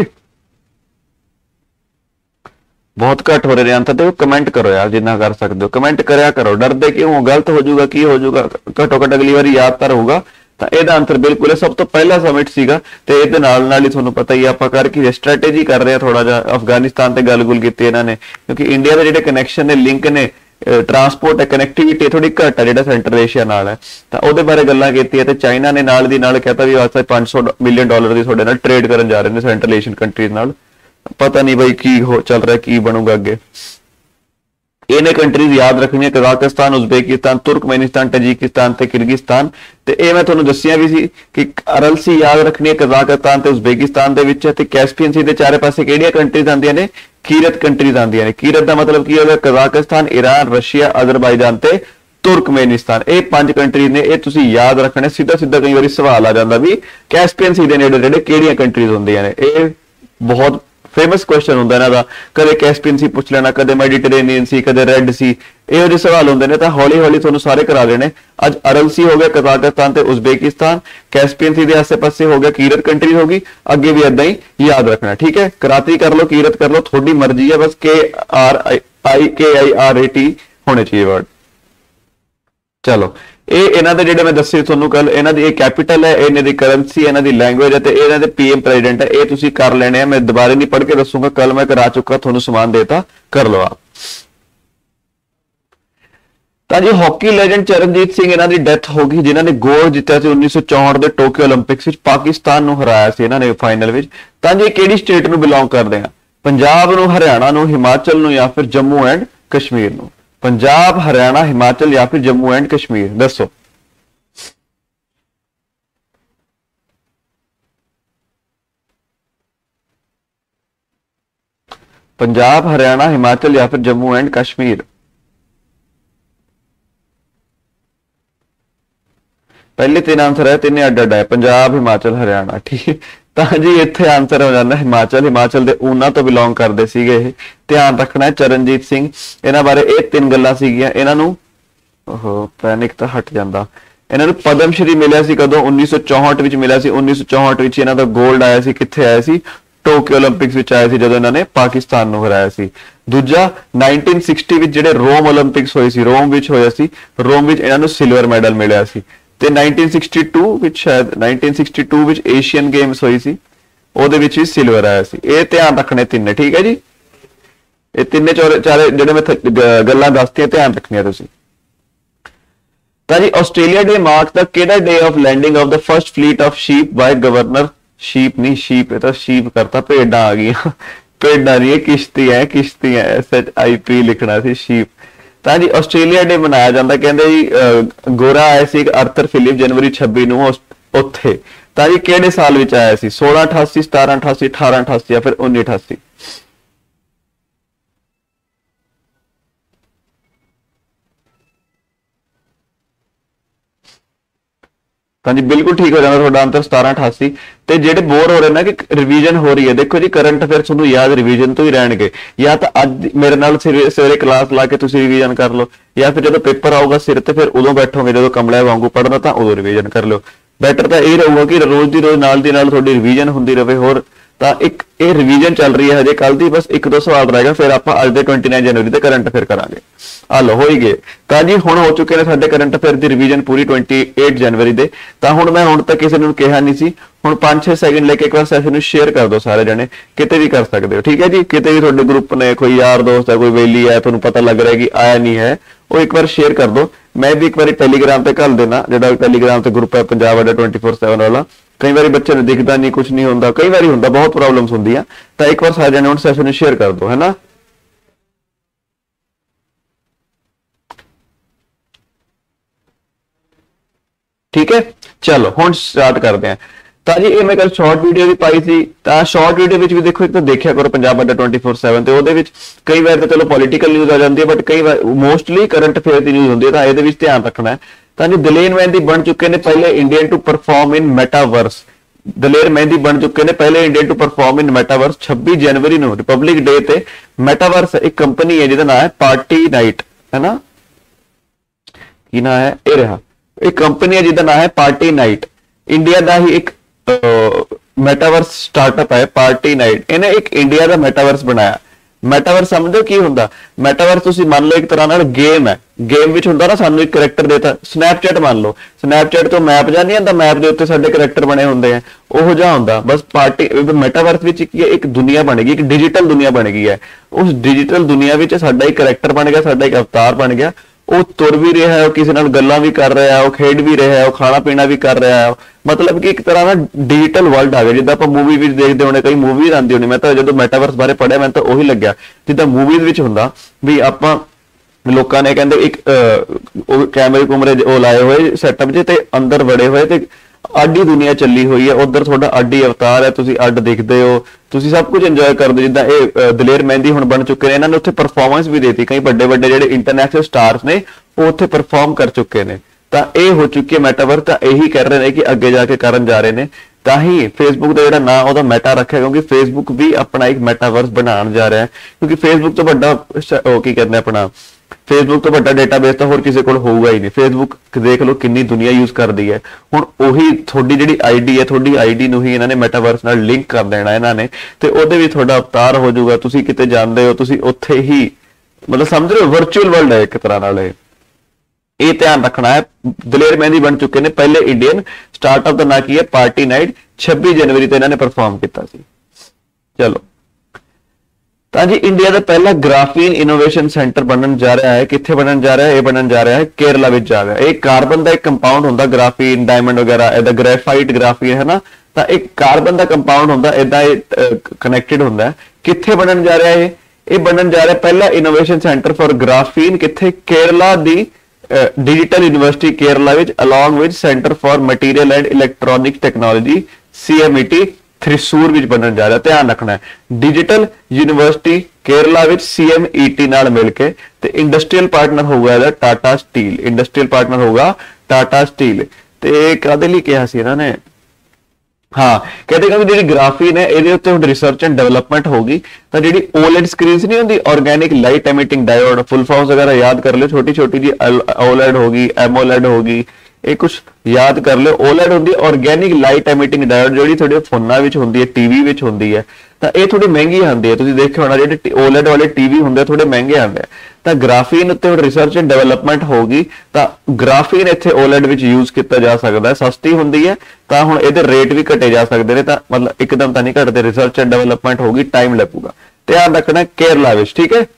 बहुत घट हो रहे हैं तो कमेंट करो यार, जिन्ना कर सकते हो कमेंट करया करो। डरदे क्यों हो? गलत हो जाऊगा, की हो जाऊगा, घटो घट अगली बार याद तो रहूगा। तो यदा आंसर बिल्कुल है, सब तो पहला समिट सीगा। ते इहदे नाल नाल ही तुहानूं पता ही आपां करके स्ट्रैटेजी कर रहे हैं थोड़ा जिहा अफगानिस्तान ते गल गुल कीती इन्हां ने, क्योंकि इंडिया दे जिहड़े कनैक्शन ने, लिंक ने, ट्रांसपोर्ट है, कनैक्टिविटी थोड़ी घट है जिहड़ा सेंट्रल एशिया नाल है। तो उहदे बारे गल्लां कीतियां ते चाइना ने नाल दी नाल कहता भी वास्ते पांच सौ मिलियन डॉलर दी तुहाडे नाल ट्रेड करन जा रहे ने सेंट्रल एशियन कंट्रीज नाल। पता नहीं भाई की हो चल रहा है, की बनूगा अगे। इन्हें कंट्रीज याद रखनी, कजाकिस्तान, उज्बेकिस्तान, तुर्कमेनिस्तान, तजिकिस्तान ते किर्गिस्तान। ते ये मैं तुहानूं दस्सिया भी सी कि अरल सी याद रखनी है कजाकिस्तान ते उज्बेकिस्तान दे विच, ते कैस्पियन सी दे चारे पासे किहड़ियां कंट्रीज आंदियां ने? कीरत कंट्रीज आंदियां ने। कीरत दा मतलब की होगा? कजाकिस्तान, ईरान, रशिया, अजरबैजान ते तुर्कमेनिस्तान। ये पांच कंट्रीज ने, ये तुसीं याद रखने। सीधा सीधा कई बार सवाल आ जाता भी कैस्पियन सी दे नेड़े नेड़े किहड़ियां कंट्रीज हुंदियां ने। ये बहुत फेमस क्वेश्चन होंदा इन्हां दा। कदे कैस्पियन सी पूछ लेना, कदे मैडिटेरेनियन सी, कदे रेड सी, इहो जिहे सवाल होंदे ने। तां हौली हौली तुहानूं सारे करा देने। अज अरल सी हो गया कजाकिस्तान ते उज्बेकिस्तान, कैस्पियन सी दे आसे पासे हो गया कीरत कंट्री होगी। अगे भी इदां ही याद रखना, ठीक है? कराती कर लो, कीरत कर लो, थोड़ी मर्जी है, बस के आर आई के आई आर ए टी होने चाहिए वर्ड। चलो ਇਹ ਇਹਨਾਂ ਦੇ ਜਿਹੜੇ ਮੈਂ ਦੱਸੇ ਤੁਹਾਨੂੰ ਕੱਲ, ਇਹਨਾਂ ਦੀ ਇਹ ਕੈਪੀਟਲ ਹੈ, ਇਹਨਾਂ ਦੀ ਕਰੰਸੀ, ਇਹਨਾਂ ਦੀ ਲੈਂਗੁਏਜ ਹੈ, ਤੇ ਇਹਨਾਂ ਦੇ ਪੀਐਮ ਪ੍ਰੈਜ਼ੀਡੈਂਟ ਹੈ। ਇਹ ਤੁਸੀਂ ਕਰ ਲੈਣੇ ਆ, ਮੈਂ ਦੁਬਾਰੇ ਨਹੀਂ ਪੜ੍ਹ ਕੇ ਦੱਸੂਗਾ, ਕੱਲ ਮੈਂ ਕਰਾ ਚੁੱਕਾ, ਤੁਹਾਨੂੰ ਸਮਾਨ ਦੇਤਾ, ਕਰ ਲਓ ਆਪ। ਤਾਂ ਜੀ ਹਾਕੀ ਲੈਜੈਂਡ ਚਰਨਜੀਤ ਸਿੰਘ ਇਹਨਾਂ ਦੀ ਡੈਥ ਹੋ ਗਈ, ਜਿਨ੍ਹਾਂ ਨੇ ਗੋਲਡ ਜਿੱਤਿਆ ਸੀ ਉੱਨੀ ਸੌ ਚੌਂਹਠ ਦੇ ਟੋਕੀਓ 올림픽ਸ ਵਿੱਚ, ਪਾਕਿਸਤਾਨ ਨੂੰ ਹਰਾਇਆ ਸੀ ਇਹਨਾਂ ਨੇ ਫਾਈਨਲ ਵਿੱਚ। ਤਾਂ ਜੀ ਕਿਹੜੀ ਸਟੇਟ ਨੂੰ ਬਿਲੋਂਗ ਕਰਦੇ ਆ? ਪੰਜਾਬ ਨੂੰ, ਹਰਿਆਣਾ ਨੂੰ, ਹਿਮਾਚਲ ਨੂੰ ਜਾਂ ਫਿਰ ਜੰਮੂ ਐਂਡ ਕਸ਼ਮੀਰ ਨੂੰ? पंजाब, हरियाणा, हिमाचल या फिर जम्मू एंड कश्मीर? दसो। पंजाब, हरियाणा, हिमाचल या फिर जम्मू एंड कश्मीर? पहले तीन आंसर है, तीन अड्ड अड्ड है, पंजाब, हिमाचल, हरियाणा, ठीक है। ਤਾਂ ਜੀ ਇੱਥੇ ਆਨਸਰ ਹੋ ਜਾਂਦਾ ਹਿਮਾਚਲ। ਹਿਮਾਚਲ ਦੇ ਊਨਾ ਤੋਂ ਬਿਲੋਂਗ ਕਰਦੇ ਸੀਗੇ ਇਹ। ਧਿਆਨ ਰੱਖਣਾ ਹੈ ਚਰਨਜੀਤ ਸਿੰਘ, ਇਹਨਾਂ ਬਾਰੇ ਇਹ ਤਿੰਨ ਗੱਲਾਂ ਸੀਗੀਆਂ। ਇਹਨਾਂ ਨੂੰ ਉਹ ਪੈਨਿਕ ਤਾਂ ਹਟ ਜਾਂਦਾ। ਇਹਨਾਂ ਨੂੰ ਪਦਮ ਸ਼੍ਰੀ ਮਿਲਿਆ ਸੀ ਕਦੋਂ? ਉੱਨੀ ਸੌ ਚੌਂਹਠ ਵਿੱਚ ਮਿਲਿਆ ਸੀ। ਉੱਨੀ ਸੌ ਚੌਂਹਠ ਵਿੱਚ ਇਹਨਾਂ ਦਾ ਗੋਲਡ ਆਇਆ ਸੀ। ਕਿੱਥੇ ਆਇਆ ਸੀ? ਟੋਕੀਓ 올림픽ਸ ਵਿੱਚ ਆਇਆ ਸੀ, ਜਦੋਂ ਇਹਨਾਂ ਨੇ ਪਾਕਿਸਤਾਨ ਨੂੰ ਹਰਾਇਆ ਸੀ। ਦੂਜਾ ਨਾਈਨਟੀਨ ਸਿਕਸਟੀ ਵਿੱਚ ਜਿਹੜੇ ਰੋਮ 올림픽ਸ ਹੋਏ ਸੀ, ਰੋਮ ਵਿੱਚ ਹੋਇਆ ਸੀ, ਰੋਮ ਵਿੱਚ ਇਹਨਾਂ ਨੂੰ ਸਿਲਵਰ ਮੈਡਲ ਮਿਲਿਆ ਸੀ। ਤੇ ਨਾਈਨਟੀਨ ਸਿਕਸਟੀ ਟੂ ਵਿੱਚ ਸ਼ਾਇਦ ਨਾਈਨਟੀਨ ਸਿਕਸਟੀ ਟੂ ਵਿੱਚ ਏਸ਼ੀਅਨ ਗੇਮਸ ਹੋਈ ਸੀ, ਉਹਦੇ ਵਿੱਚ ਵੀ ਸਿਲਵਰ ਆਇਆ ਸੀ। ਇਹ ਧਿਆਨ ਰੱਖਣੇ ਤਿੰਨੇ, ਠੀਕ ਹੈ ਜੀ। ਇਹ ਤਿੰਨੇ ਚਾਰੇ ਜਿਹੜੇ ਮੈਂ ਗੱਲਾਂ ਦੱਸਤੀਆਂ ਧਿਆਨ ਰੱਖਣੀਆਂ ਤੁਸੀਂ। ਤਾਂ ਜੀ ਆਸਟ੍ਰੇਲੀਆ ਡੇ ਮਾਰਕ ਦਾ ਕਿਹੜਾ day of landing of the first fleet of ship by governor? Ship ਨਹੀਂ, ਸ਼ੀਪ ਇਹ ਤਾਂ ਸ਼ੀਪ ਕਰਤਾ, ਭੇਡਾਂ ਆ ਗਈਆਂ। ਭੇਡਾਂ ਨਹੀਂ, ਇਹ ਕਿਸ਼ਤੀ ਹੈ, ਕਿਸ਼ਤੀ ਹੈ, ਐਸ ਐਚ ਆਈ ਪੀ ਲਿਖਣਾ ਸੀ, ਸ਼ੀਪ। ਤਾਂ ਜੀ ਆਸਟ੍ਰੇਲੀਆ ਡੇ ਮਨਾਇਆ ਜਾਂਦਾ, ਕਹਿੰਦੇ ਜੀ ਗੋਰਾ ਆਇਆ ਸੀ ਇੱਕ ਅਰਥਰ ਫਿਲਿਪ ਜਨਵਰੀ ਛੱਬੀ ਨੂੰ ਉੱਥੇ। ਤਾਂ ਜੀ ਕਿਹੜੇ ਸਾਲ ਵਿੱਚ ਆਇਆ ਸੀ? सोलह अठासी, सतारह अठासी, अठारह अठासी या फिर उन्नीस अठासी? हाँ जी बिल्कुल ठीक हो जाना थोड़ा आंसर सतारह अठासी। ਤੇ ਜਿਹੜੇ ਬੋਰ ਹੋ ਰਹੇ ਨਾ ਕਿ ਰਿਵੀਜ਼ਨ ਹੋ ਰਹੀ ਹੈ, ਦੇਖੋ ਜੀ ਕਰੰਟ ਅਫੇਅਰ ਤੁਹਾਨੂੰ ਯਾਦ ਰਿਵੀਜ਼ਨ ਤੋਂ ਹੀ ਰਹਿਣਗੇ। ਜਾਂ ਤਾਂ ਅੱਜ ਮੇਰੇ ਨਾਲ ਸਵੇਰੇ ਕਲਾਸ ਲਾ ਕੇ ਤੁਸੀਂ ਰਿਵੀਜ਼ਨ ਕਰ ਲਓ, ਜਾਂ ਫਿਰ ਜਦੋਂ ਪੇਪਰ ਆਊਗਾ ਸਿਰ ਤੇ ਫਿਰ ਉਦੋਂ ਬੈਠੋਗੇ, ਜਦੋਂ ਕਮਲੇ ਵਾਂਗੂ ਪੜ੍ਹਨਾ ਤਾਂ ਉਦੋਂ ਰਿਵੀਜ਼ਨ ਕਰ ਲਿਓ। ਬੈਟਰ ਤਾਂ ਇਹ ਰਹੂਗਾ ਕਿ ਰੋਜ਼ ਦੀ ਰੋਜ਼ ਨਾਲ ਦੀ ਨਾਲ ਤੁਹਾਡੀ ਰਿਵੀਜ਼ਨ ਹੁੰਦੀ ਰਹੇ। ਹੋਰ ਤਾਂ ਇੱਕ ਇਹ ਰਿਵੀਜ਼ਨ ਚੱਲ ਰਹੀ ਹੈ ਹਜੇ, ਕੱਲ ਦੀ ਬਸ ਇੱਕ ਦੋ ਸਵਾਲ ਰਹੇਗਾ, ਫਿਰ ਆਪਾਂ ਅੱਜ ਦੇ उनतीस ਜਨਵਰੀ ਦੇ ਕਰੰਟ ਅਫੇਅਰ ਕਰਾਂਗੇ। ਆ ਲੋ ਹੋ ਹੀ ਗਏ। ਤਾਂ ਜੀ ਹੁਣ ਹੋ ਚੁੱਕੇ ਨੇ ਸਾਡੇ ਕਰੰਟ ਅਫੇਅਰ ਦੀ ਰਿਵੀਜ਼ਨ ਪੂਰੀ अट्ठाईस ਜਨਵਰੀ ਦੇ। ਤਾਂ ਹੁਣ ਮੈਂ ਹੁਣ ਤੱਕ ਕਿਸੇ ਨੂੰ ਕਿਹਾ ਨਹੀਂ ਸੀ, ਹੁਣ पाँच छह ਸੈਕਿੰਡ ਲੈ ਕੇ ਇੱਕ ਵਾਰ ਸੈਸ਼ਨ ਨੂੰ ਸ਼ੇਅਰ ਕਰ ਦਿਓ ਸਾਰੇ ਜਣੇ, ਕਿਤੇ ਵੀ ਕਰ ਸਕਦੇ ਹੋ, ਠੀਕ ਹੈ ਜੀ। ਕਿਤੇ ਵੀ ਤੁਹਾਡੇ ਗਰੁੱਪ ਨੇ ਕੋਈ ਯਾਰ ਦੋਸਤ ਹੈ, ਕੋਈ ਵੇਲੀ ਹੈ, ਤੁਹਾਨੂੰ ਪਤਾ ਲੱਗ ਰਿਹਾ ਕਿ ਆਇਆ ਨਹੀਂ ਹੈ, ਉਹ ਇੱਕ ਵਾਰ ਸ਼ੇਅਰ ਕਰ ਦਿਓ। मैं भी एक बार टैलीग्राम पे घल देना, जो टैलीग्राम से ग्रुप है पंजाब अड्डा ट्वेंटी फोर सैवन वाला, कई बार बच्चे ने दिखता नहीं, कुछ नहीं होंगे, कई बार होंगे, बहुत प्रॉब्लम्स होंगी, तो एक बार सारे जने सैशन शेयर कर दो, है ना। ठीक है, चलो हुण स्टार्ट करते हैं। तो जी ये मैं कल शॉर्ट वीडियो भी पाई थी, तो शॉर्ट वीडियो भी देखो, एक तो देखा करो पंजाब अड्डा ट्वेंटी फोर सैवन, तो वो कई बार तो चलो पॉलिटिकल न्यूज़ आ जाती है, बट कई बार मोस्टली करंट अफेयर की न्यूज़ होंगी है, तो ये ध्यान रखना है। तो जी दलेर मेहंदी बन चुके हैं पहले Indian to perform in metaverse, Daler Mehndi बन चुके हैं पहले Indian to perform in metaverse. छब्बीस जनवरी ਨੂੰ रिपब्लिक डे ਤੇ मेटावर्स एक कंपनी है जिसका नाम है पार्टी नाइट, है ना, की नाम है ये रहा, एक कंपनी है जिसका नाम है पार्टी नाइट, इंडिया का ही एक मेटावर्स स्टार्टअप है पार्टी नाइट, इन्हें एक इंडिया का मेटावर्स बनाया। मेटावर्स समझो की हुंदा, मेटावर्स तुसी मान लो एक तरह नाल गेम है, गेम विच हुंदा ना सानू एक करैक्टर देता, स्नैपचैट मान लो, स्नैपचैट तो मैप जा नहीं आंदा, मैप दे उत्ते साडे करैक्टर बने हुंदे हैं, ओहो जा हुंदा, बस पार्टी मेटावर्स विच एक दुनिया बनेगी, एक डिजिटल दुनिया बन गई है, उस डिजिटल दुनिया विच साडा एक करैक्टर बन गया, साडा एक अवतार बन गया, वो तुर भी रहा है, किसी नाल गल्लां भी कर रहा है, वो खेड भी रहा है, वो खाना पीना भी कर रहा है, मतलब कि एक तरह ना डिजिटल वर्ल्ड आ गया, जिद्दां आपां मूवी विच देखदे होणे, कई मूवीज आंदी होनी, मैं तो जदों मेटावर्स बारे पढ़िया मैं तो उही लग्गिया जिद्दां मूवीज विच हुंदा भी आपां लोकां ने कहंदे एक कैमरे कुमरे वो लाए हुए सैटअप जे ते अंदर वड़े हुए ते आडी दुनिया चली हुई है, उधर थोड़ा आडी अवतार है, तुसी अड दिखते हो, तुसी सब कुछ इंजॉय करदे, जिद्दां ये दलेर मेहंदी हुण बन चुके हैं, इन्हां ने उत्थे परफॉर्मेंस भी देती, कई बड़े बड़े जिहड़े इंटरनेशनल स्टार्स ने वो उत्थे परफॉर्म कर चुके हैं, तो ये हो चुकी है मेटावर्स, तो यही कह रहे हैं कि अगे जाके करन जा रहे हैं, ताही फेसबुक का जिहड़ा नाम ओहदा मेटा रखा, क्योंकि फेसबुक भी अपना एक मेटावर्स बनाने जा रहा है, क्योंकि फेसबुक तो बड़ा की कहते हैं अपना फेसबुक तो बड़ा डेटाबेस तो होर किसी कोल होऊगा ही नहीं, फेसबुक देख लो कितनी दुनिया यूज करती है, हुण ओही थोड़ी जिहड़ी आईडी है, थोड़ी आईडी नूं ही इन्हां ने मेटावर्स नाल लिंक कर देना इन्हां ने, ते ओहदे भी थोड़ा अवतार हो जाऊगा, तुसीं किते जांदे हो, तुसीं उत्थे ही मतलब समझ रहे हो वर्चुअल वर्ल्ड है एक तरह नाल, ये ध्यान रखना है। दलेर मेहंदी बन चुके हैं पहले इंडियन स्टार्टअप का नाम की है पार्टी नाइट, छब्बीस जनवरी इन्होंने परफॉर्म किया। चलो तो जी इंडिया का पहला ग्राफीन इनोवेशन सेंटर बनने जा रहा है, कितने बनने जा रहा है, ये बनने जा रहा है केरला में जा रहा है। एक कार्बन का एक कंपाउंड होता ग्राफीन डायमंड वगैरह इदा ग्रेफाइट ग्राफीन है ना, तो एक कार्बन का कंपाउंड होता इदा कनेक्टेड होता, कितने बनने जा रहा है, ये बनने जा रहा है पहला इनोवेशन सेंटर फॉर ग्राफीन, कितने केरला दी डिजिटल यूनिवर्सिटी केरला विच along with centre for material and electronic technology CMET Thrissur विच बनने जा रहा है। ध्यान रखना है डिजिटल यूनिवर्सिटी केरला विच सीएमईटी नाल मिलके ते इंडस्ट्रीयल पार्टनर होगा इहदा टाटा स्टील, इंडस्ट्रीयल पार्टनर होगा टाटा स्टील। ते कादे लई कहा सी इन्हां ने, हाँ कहते हैं जी ग्राफीन है ये रिसर्च एंड डेवलपमेंट होगी, तो जी ओलेड स्क्रीन नहीं होंगी organic light emitting diode, full forms वगैरह याद कर लो, छोटी छोटी जी ओलेड होगी, एमोलेड होगी, ये कुछ याद कर लो। ओलेड होंगी ऑर्गेनिक लाइट एमिटिंग डायोड, जो थोड़ी फोना होंगी है, टीवी में होंगी है, तो ये थोड़ी महंगी आती है, तुम देखे होना जो ओलेड वाले टीवी होंगे थोड़े महंगे आते हैं, तो ग्राफीन उत्ते रिसर्च एंड डेवलपमेंट होगी, तो ग्राफीन इत्थे ओलेड विच यूज किया जा सकता है, सस्ती होंगी है, तो हुण इहदे रेट भी घटे जा सकते हैं, तो मतलब एकदम तो नहीं घटते, रिसर्च एंड डेवलपमेंट होगी, टाइम लगेगा, ध्यान रखना केरला विच, ठीक है।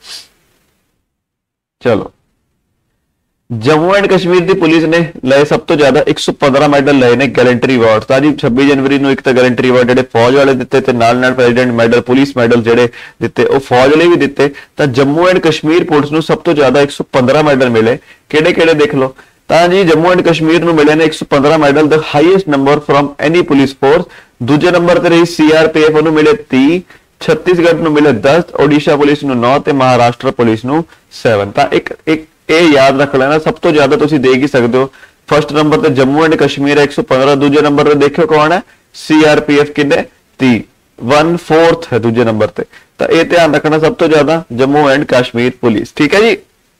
चलो जम्मू एंड कश्मीर की पुलिस ने लए सब तो ज्यादा एक सौ पंद्रह मैडल लए ने गैलेंट्री अवार्ड, तो जी छब्बीस जनवरी को एक तो गैलेंट्री अवार्ड जो फौज वाले दिते ते नाल नाल प्रेसिडेंट मैडल पुलिस मैडल जो दिते वो फौज वाले भी दिते, तो जम्मू एंड कश्मीर पुलिस को सब तो ज्यादा एक सौ पंद्रह मैडल मिले, केड़े केड़े देख लो, तो जी जम्मू एंड कश्मीर को मिले ने एक सौ पंद्रह medal, the highest number from any police force. दूजे नंबर पर रही सीआरपीएफ को मिले तीस, छत्तीसगढ़ को मिले दस, ओडिशा पुलिस को नौ, महाराष्ट्र पुलिस को सैवन। तो एक एक ये याद रख लेना, सब तो ज्यादा तुम देख ही सकते हो, फर्स्ट नंबर पर जम्मू एंड कश्मीर है एक सौ पंद्रह, दूजे नंबर पर देखो कौन है सीआरपीएफ किन्ने तीस, वन फोर्थ है दूजे नंबर पे, तो ये ध्यान रखना सब तो ज्यादा जम्मू एंड कश्मीर पुलिस, ठीक है जी।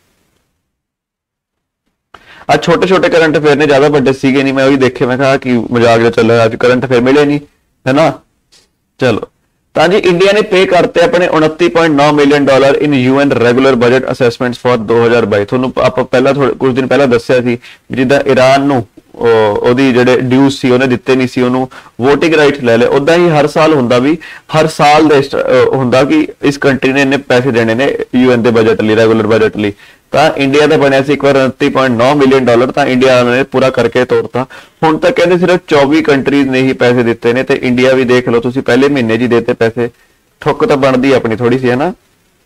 आज छोटे छोटे करंट अफेयर ने, ज्यादा बड़े सीगे नहीं, मैं वही देखे, मैं कहा कि मजाक जो चल रहा है, आज करंट अफेयर मिले नहीं है ना। चलो तो जी इंडिया ने पे करते अपने उनतीस पॉइंट नौ million dollar in UN regular budget assessments for दो हज़ार बाईस। थोनू आप पहला थोड़े कुछ दिन पहला दस्या सी जिद्दां ईरान नू ਉਹਦੀ ਜਿਹੜੇ ਡਿਊਜ਼ ਸੀ ਉਹਨੇ ਦਿੱਤੇ ਨਹੀਂ ਸੀ, ਉਹਨੂੰ ਵੋਟਿੰਗ ਰਾਈਟ ਲੈ ਲਏ। ਉਦਾਂ ਹੀ ਹਰ ਸਾਲ ਹੁੰਦਾ ਵੀ ਹਰ ਸਾਲ ਦੇ ਹੁੰਦਾ ਕਿ ਇਸ ਕੰਟਰੀ ਨੇ ਇੰਨੇ ਪੈਸੇ ਦੇਣੇ ਨੇ ਯੂਐਨ ਦੇ ਬਜਟ ਲਈ, ਰੈਗੂਲਰ ਬਜਟ ਲਈ। ਤਾਂ ਇੰਡੀਆ ਦਾ ਬਣਿਆ ਸੀ ਇੱਕ ਵਾਰ ਉਨੱਤੀ ਪੁਆਇੰਟ ਨੌ ਮਿਲੀਅਨ ਡਾਲਰ, ਤਾਂ ਇੰਡੀਆ ਨੇ ਪੂਰਾ ਕਰਕੇ ਤੋੜਤਾ। ਹੁਣ ਤਾਂ ਕਹਿੰਦੇ ਸਿਰਫ ਚੌਵੀ ਕੰਟਰੀਜ਼ ਨੇ ਹੀ ਪੈਸੇ ਦਿੱਤੇ ਨੇ, ਤੇ ਇੰਡੀਆ ਵੀ ਦੇਖ ਲਓ ਤੁਸੀਂ ਪਹਿਲੇ ਮਹੀਨੇ 'ਚ ਹੀ ਦੇਤੇ ਪੈਸੇ। ਠੁੱਕ ਤਾਂ ਬਣਦੀ ਆਪਣੀ ਥੋੜੀ ਸੀ, ਹੈ ਨਾ।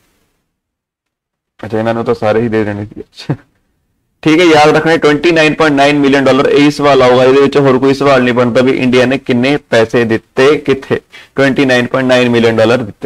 ਅੱਛਾ, ਇਹਨਾਂ ਨੂੰ ਤਾਂ ਸਾਰੇ ਹੀ ਦੇ ਦੇਣੇ ਸੀ। ठीक है, याद रखना उनतीस पॉइंट नौ मिलियन डॉलर यही सवाल आऊगा, ये होर कोई सवाल नहीं बनता भी इंडिया ने किन्ने पैसे दिते किथे, उनतीस पॉइंट नौ मिलियन डॉलर दिते।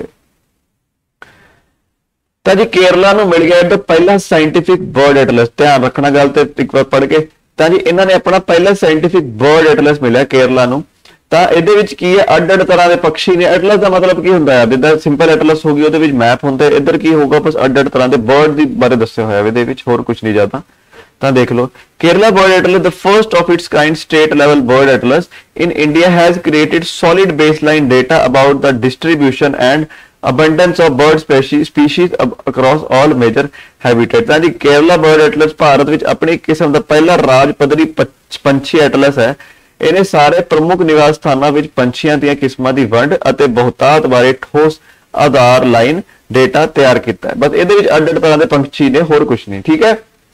तो जी केरला नूं मिल गया तो पहला साइंटिफिक बर्ड एटलस, ध्यान रखना गल ते एक बार पढ़ के। तो जी इन्होंने अपना पहला साइंटिफिक बर्ड एटलस मिला केरला नूं। तो ये की है अड अड तरह के पक्षी ने। एटलस का मतलब की होंदा है, जिद्दां सिंपल एटलस हो गई उहदे विच मैप हुंदे, इधर की होगा बस अड अड तरह के बर्ड दी बारे दस्सिया होया इहदे विच, होर कुछ नहीं ज्यादा। तो देख लो Kerala bird atlas the first of its kind state level bird atlas in India has created solid baseline data about the distribution and abundance of bird species species across all major habitats। जी Kerala bird atlas Bharat विच अपनी किस्म का पहला राज पद्धरी पंछी Atlas है। इन्हें सारे प्रमुख निवास स्थानों विच पंछियां दी किस्मां दी वंड अते बहुतात बारे ठोस आधार लाइन डेटा तैयार किया है। बस इहदे विच अड अड तरह के पंछी ने, होर कुछ नहीं। ठीक है,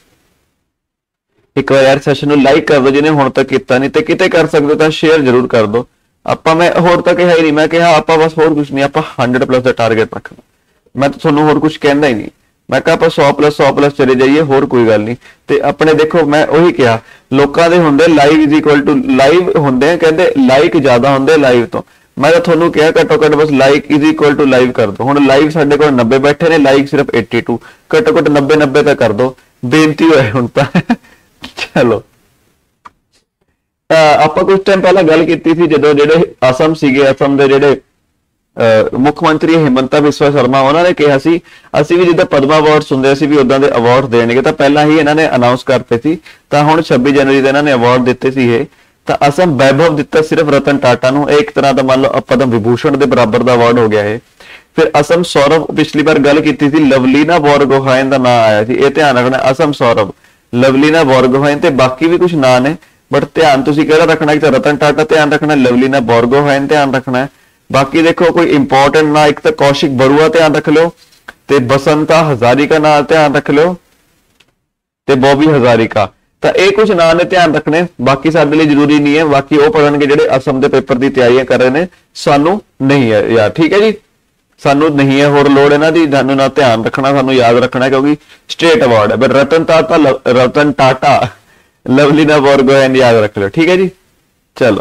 एक बार यार सैशन नूं लाइक कर दो जिन्हें हुण तक किया नहीं, तो किते कर सकते हो तो शेयर जरूर कर दो। आपां मैं होर तां कहा ही नहीं, मैं कहा आपां बस होर कुछ नहीं, आपां हंड्रड प्लस का टारगेट रखना। मैं तो तुहानूं होर कुछ कहंदा ही नहीं, मैं कहा आपां सौ प्लस सौ प्लस चले जाइए, होर कोई गल नहीं। ते अपने देखो मैं वही कहा लोकां दे हुंदे live is equal to live हुंदे, कहंदे लाइक ज्यादा हुंदे लाइव तो। मैं तो तुहानूं कहा घट्टो घट्ट बस like is equal to live कर दो। हुण लाइव साडे कोल नब्बे बैठे ने, लाइक सिर्फ बयासी, घट्टो घट्ट नब्बे नब्बे तक कर दो, बेनती होए हुण तां। चलो आप कुछ टाइम पहला गल की थी जो जेडे असम सीगे, असम के जेडे मुख मंत्री हिमंता बिस्वा शर्मा उन्होंने कहा सी असी भी जिद्दां पद्मा अवार्ड्स हुंदे असी भी उदां दे अवार्ड देणगे, तां पहला ही इन्होंने अनाउंस करते सी, तां हुण छब्बी जनवरी दे इन्होंने अवार्ड दिते सी। ये तां असम वैभव दिता सिर्फ रतन टाटा नूं, एक तरह का मान लो पद्म विभूषण के बराबर का अवार्ड हो गया है। फिर असम सौरभ, पिछली बार गल की थी लवलीना बोरगोहाइन का नाम आया सी, ये ध्यान रखना असम सौरभ, लवलीना बोरगोहाइन ते बाकी भी कुछ नाम ने, बट ध्यान तुसीं किहड़ा रखना है, रतन टाटा ध्यान रखना, लवलीना बोरगोहाइन ध्यान रखना है। बाकी देखो कोई इंपॉर्टेंट ना, एक तो कौशिक बरुआ ध्यान रख लो, ते बसंता हजारिका नाम ध्यान रख लो, ते बॉबी हजारिका। तो ये कुछ नाम ने ध्यान रखने, बाकी साडे लिए जरूरी नहीं है, बाकी वो पढ़नगे जिहड़े असम के पेपर की तैयारियां कर रहे हैं, सानू नहीं है यार। ठीक है जी, सानू नहीं है होर लोड़ इन्हां दी, सानू ना ध्यान रखना, सानू याद रखना क्योंकि स्टेट अवार्ड है। बट रतन टाटा रतन टाटा लवलीना बोरगोहाइन याद रख लो। ठीक है जी, चलो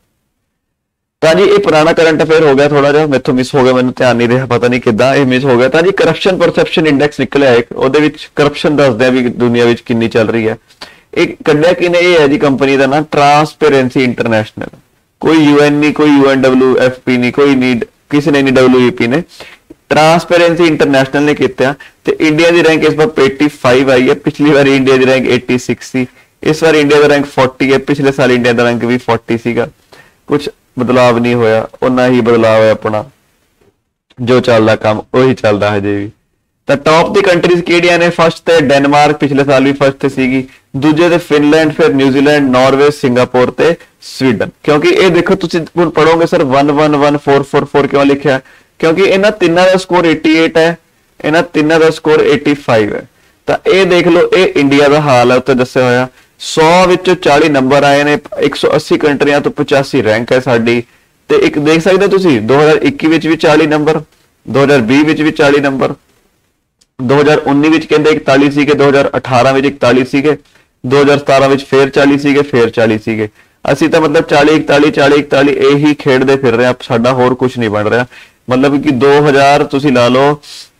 तो जी ये पुराना करंट अफेयर हो गया, थोड़ा जिहा मेथों मिस हो गया, मैंने ध्यान नहीं रहा, पता नहीं किद्दां ये मिस हो गया। तो जी करप्शन परसैप्शन इंडेक्स निकलिया एक, उहदे विच करप्शन दसदे आ भी दुनिया विच किन्नी चल रही है। एक कड्ढिया किने ये है जी कंपनी का नाम ट्रांसपेरेंसी इंटरनेशनल, कोई यूएन नहीं, कोई यूएन डब्ल्यू एफ पी नहीं, कोई नहीं, किसी ने नहीं, डब्ल्यू ई पी ने, ट्रांसपेरेंसी इंटरनेशनल ने किया। तो इंडिया की रैंक इस बार पचासी आई है, पिछली बार इंडिया की रैंक छियासी सी, इस बार इंडिया का रैंक चालीस है, पिछले साल इंडिया का रैंक भी चालीस सीगा, कुछ बदलाव नहीं होया, उन्ना ही बदलाव है अपना जो चलता काम वही चलता है जी भी। तो टॉप दी कंट्रीज किहड़ियां ने, फर्स्ट ते डेनमार्क पिछले साल भी फर्स्ट ते सीगी, दूजे ते फिनलैंड, फिर न्यूजीलैंड, नॉर्वे, सिंगापुर ते स्वीडन। क्योंकि ये देखो तुसीं हुण पढ़ोगे sir one one one four four four क्यों लिखा, क्योंकि इन्हां तिन्नां दा स्कोर अठासी है, इन्हां तिन्नां दा स्कोर पचासी है। तो ये देख लो ये इंडिया का हाल है, उत्ते दस्सिया होया सौ विचों चालीस नंबर आए ने, एक सौ अस्सी कंट्रियां तो पचासी रैंक है साडी। ते एक देख सकते हो तुसीं दो हज़ार इक्की विच भी चालीस नंबर, दो हज़ार बीस विच भी चालीस नंबर, दो हज़ार उन्नीस विच कहंदे इकतालीस सीगे, दो हज़ार अठारह विच इकतालीस सीगे, दो हज़ार सतारह विच फिर चालीस सीगे, फिर चालीस सीगे। असीं तां मतलब चालीस इकतालीस चालीस इकतालीस यही खेडदे फिर रहे, साडा होर कुछ नहीं बन रहा। मतलब कि दो हज़ार तुसीं ला लो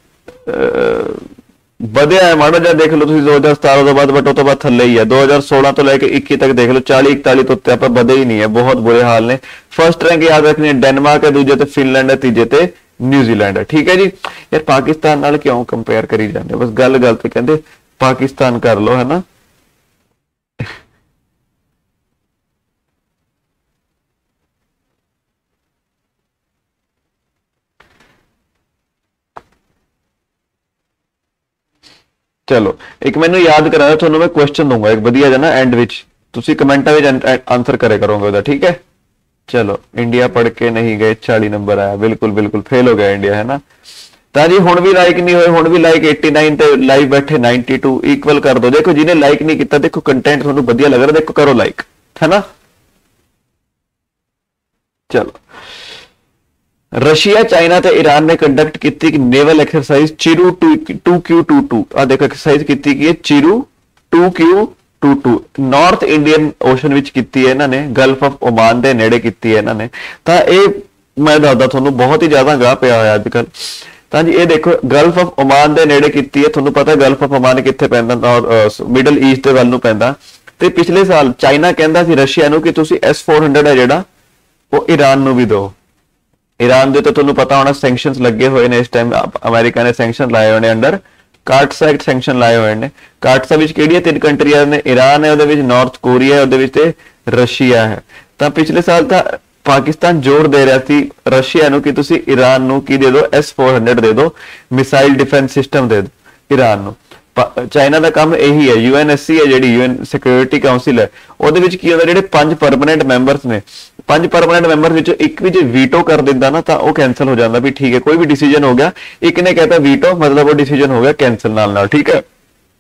बढ़िया है, माड़ा जा देख लो तुसीं दो हज़ार सतारह तो बाद, बट उस तो बाद थल्ले ही है, दो हज़ार सोलह तो लेके इक्की तक देख लो चालीस इकतालीस तो उत्ते आपां बढ़े ही नहीं है, बहुत बुरे हाल ने। फर्स्ट रैंक याद रखनी है डेनमार्क है, दूजे ते फिनलैंड है, तीजे ते न्यूजीलैंड है। ठीक है जी, यार पाकिस्तान नाल क्यों कंपेयर करी जाते, बस गल गल ते कहंदे पाकिस्तान कर लो, है ना। चलो एक मैनू याद करा, थोनों मैं क्वेश्चन दूंगा एक बढ़िया जा ना एंड विच, तुसी कमेंटा में आंसर करे करोगे उधर, ठीक है। चलो इंडिया पढ़ के नहीं गए, चालीस नंबर आया, बिल्कुल बिल्कुल फेल हो गया इंडिया, है ना। तो जी हुण भी लाइक नहीं होए, हुण भी लाइक नवासी ते लाइव बैठे बानवे, इक्वल कर दो। देखो जिन्हें लाइक नहीं किया, देखो कंटेंट तुहानू वधिया लग रहा, देखो करो लाइक, है ना। चलो रशिया चाइना ते ईरान ने कंडक्ट की naval exercise chiru two Q two two. आ देखो एक्सरसाइज की chiru two Q two two North Indian Ocean विच कीती है इन्होंने, गल्फ ऑफ ओमान के नेड़े कीती है इन्होंने। तो ये मैं दसदा थोनू बहुत ही ज्यादा गाह पिया होया अजकल। तो जी ये देखो गल्फ ऑफ ओमान के नेड़े कीती है, थोनू पता गल्फ ऑफ ओमान कित्थे पैंदा, मिडल ईस्ट के वल नूं पैंदा। ते पिछले साल चाइना कहंदा सी रशिया नूं कि तुसीं एस फोर हंड्रेड है जिहड़ा वो ईरान नूं भी दो। ईरान दे तो तुहानू पता होना सैंक्शनस लगे हुए ने इस टाइम, अमेरिका ने सैंक्शन लाए हुए ने अंडर कार्टसा एक्ट सैंक्शन लाए हुए ने। कार्टसा विच किहड़ियां तीन कंट्रियां ने, ईरान है, उहदे विच नॉर्थ कोरिया है, उहदे विच ते रशिया है। तो पिछले साल तो पाकिस्तान जोर दे रहा थी रशिया नूं कि तुसीं ईरान नूं की दे दो, एस फोर हंड्रेड दे दो, मिसाइल डिफेंस सिस्टम दे दो ईरान नूं। चाइना का काम यही है, यूएनएससी है जिहड़ी यूएन सिक्योरिटी काउंसिल है, उहदे विच की हुंदा जिहड़े पांच परमानेंट मैंबर्स ने, पांच परमानेंट मैंबर विच एक भी जो वीटो कर दिंदा ना तो वह कैंसल हो जाता भी ठीक है, कोई भी डिसीजन हो गया, एक ने कहता वीटो मतलब वो डिसीजन हो गया कैंसल नाल नाल, ठीक है।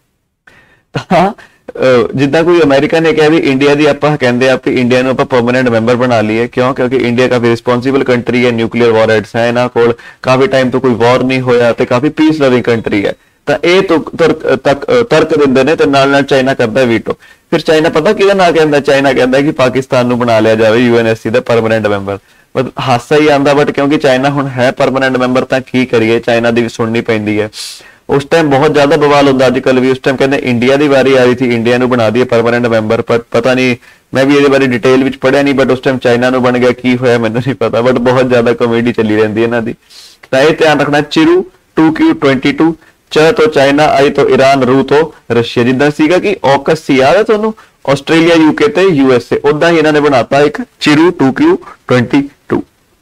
हाँ जिदा कोई अमेरिका ने कहा भी इंडिया की आप कहते हैं इंडिया को परमानेंट मैंबर बना लिए, क्यों क्योंकि इंडिया काफी रिस्पोंसिबल कंट्री है, न्यूक्लीयर वॉरहेड्स है इन्हां कोल, काफी टाइम तो कोई वॉर नहीं होया ते काफी पीस लविंग कंट्री है। तो ये तो तर्क तक तर्क दिंदे ने ते नाल नाल चाइना करता है वीटो। फिर चाइना पता किहदा नाम कहता, चाइना कहता है कि पाकिस्तान नूं बना लिया जाए यूएनएससी का परमानेंट मैंबर। मतलब हासा ही आंदा, बट क्योंकि चाइना हुण है परमानेंट मैंबर तो की करिए, चाइना की भी सुननी पैंदी है। उस टाइम बहुत ज्यादा बवाल होंदा, अजकल भी उस टाइम कहते इंडिया की वारी आ रही थी, इंडिया नूं बना दिए परमानेंट मैंबर, पर पता नहीं मैं भी ये बारे डिटेल विच पढ़िया नहीं, बट उस टाइम चाइना नूं बन गया, की होया मैनूं नहीं पता, बट बहुत ज्यादा कॉमेडी चली रही है इन्हां दी। तां इह ध्यान रखना, chiru two Q twenty two, च तो चाइना, आई तो ईरान, रू तो रशिया। जिद्दां सीगा कि ऑकस सी याद है तुहानूं, आस्ट्रेलिया यूके ते यूएसए, उदां ही इन्होंने बनाता एक chiru two Q twenty two.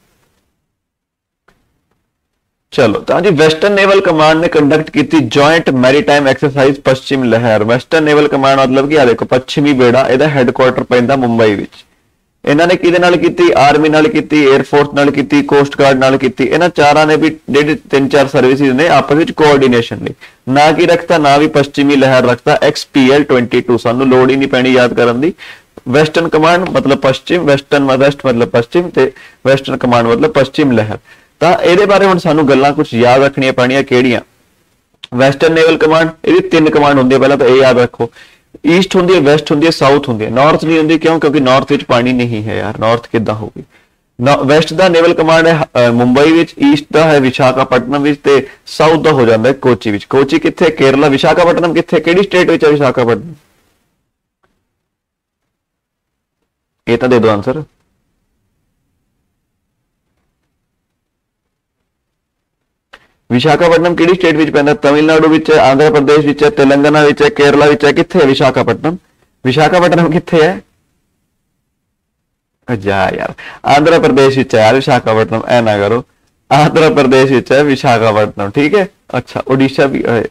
चलो तो जी वेस्टर्न नेवल कमांड ने कंडक्ट की थी जॉइंट मैरीटाइम एक्सरसाइज पश्चिम लहर। वेस्टर्न नेवल कमांड मतलब कि आ देखो पश्चिमी बेड़ा, इहदा हैडक्वार्टर पैंदा मुंबई विच। इन्होंने किहदे नाल कीती, आर्मी नाल कीती, एयरफोर्स नाल कीती, कोस्ट गार्ड नाल कीती। इन्हां चारां ने भी जेहड़े तीन चार सर्विसेज ने आपस विच कोआर्डीनेशन लई ना की रखता, ना भी पश्चिमी लहर रखता, एक्सपीएल ट्वेंटी टू, सानू लोड़ ही नहीं पैनी याद करन दी। वेस्टर्न कमांड मतलब पश्चिम, वेस्टर्न वेस्ट मतलब पश्चिम, ते वेस्टर्न कमांड मतलब पश्चिम लहर। तो ये बारे हुण सानू गल्लां कुछ याद रखनियां पैणियां किहड़ियां। वेस्टर्न नेवल कमांड इहदी तीन कमांड हुंदी है, पहला तो ये याद रखो, ईस्ट होंदी है, वेस्ट होंदी है, साउथ होंदी है, नॉर्थ नहीं होंदी, क्यों क्योंकि नॉर्थ विच पानी नहीं है यार, नॉर्थ किद्दां होगी। वेस्ट दा नेवल कमांड है मुंबई विच, ईस्ट दा है विशाखापट्टनम विच, ते साउथ दा हो जांदा है कोची विच। कोची कित्थे, केरला। विशाखापट्टनम कित्थे, किहड़ी स्टेट विच है विशाखापट्टनम, ये तां दे दो आंसर। विशाखापट्टनम किहड़ी स्टेट विच पैंदा, तमिलनाडु विच है, आंध्र प्रदेश विच है, तेलंगाना विच है, केरला विच है, कित्थे है विशाखापट्टनम, विशाखापट्टनम कित्थे है, जा यार आंध्र प्रदेश विच है यार विशाखापट्टनम, ऐ ना करो, आंध्र प्रदेश विच है विशाखापट्टनम, ठीक है। अच्छा उड़ीसा भी है,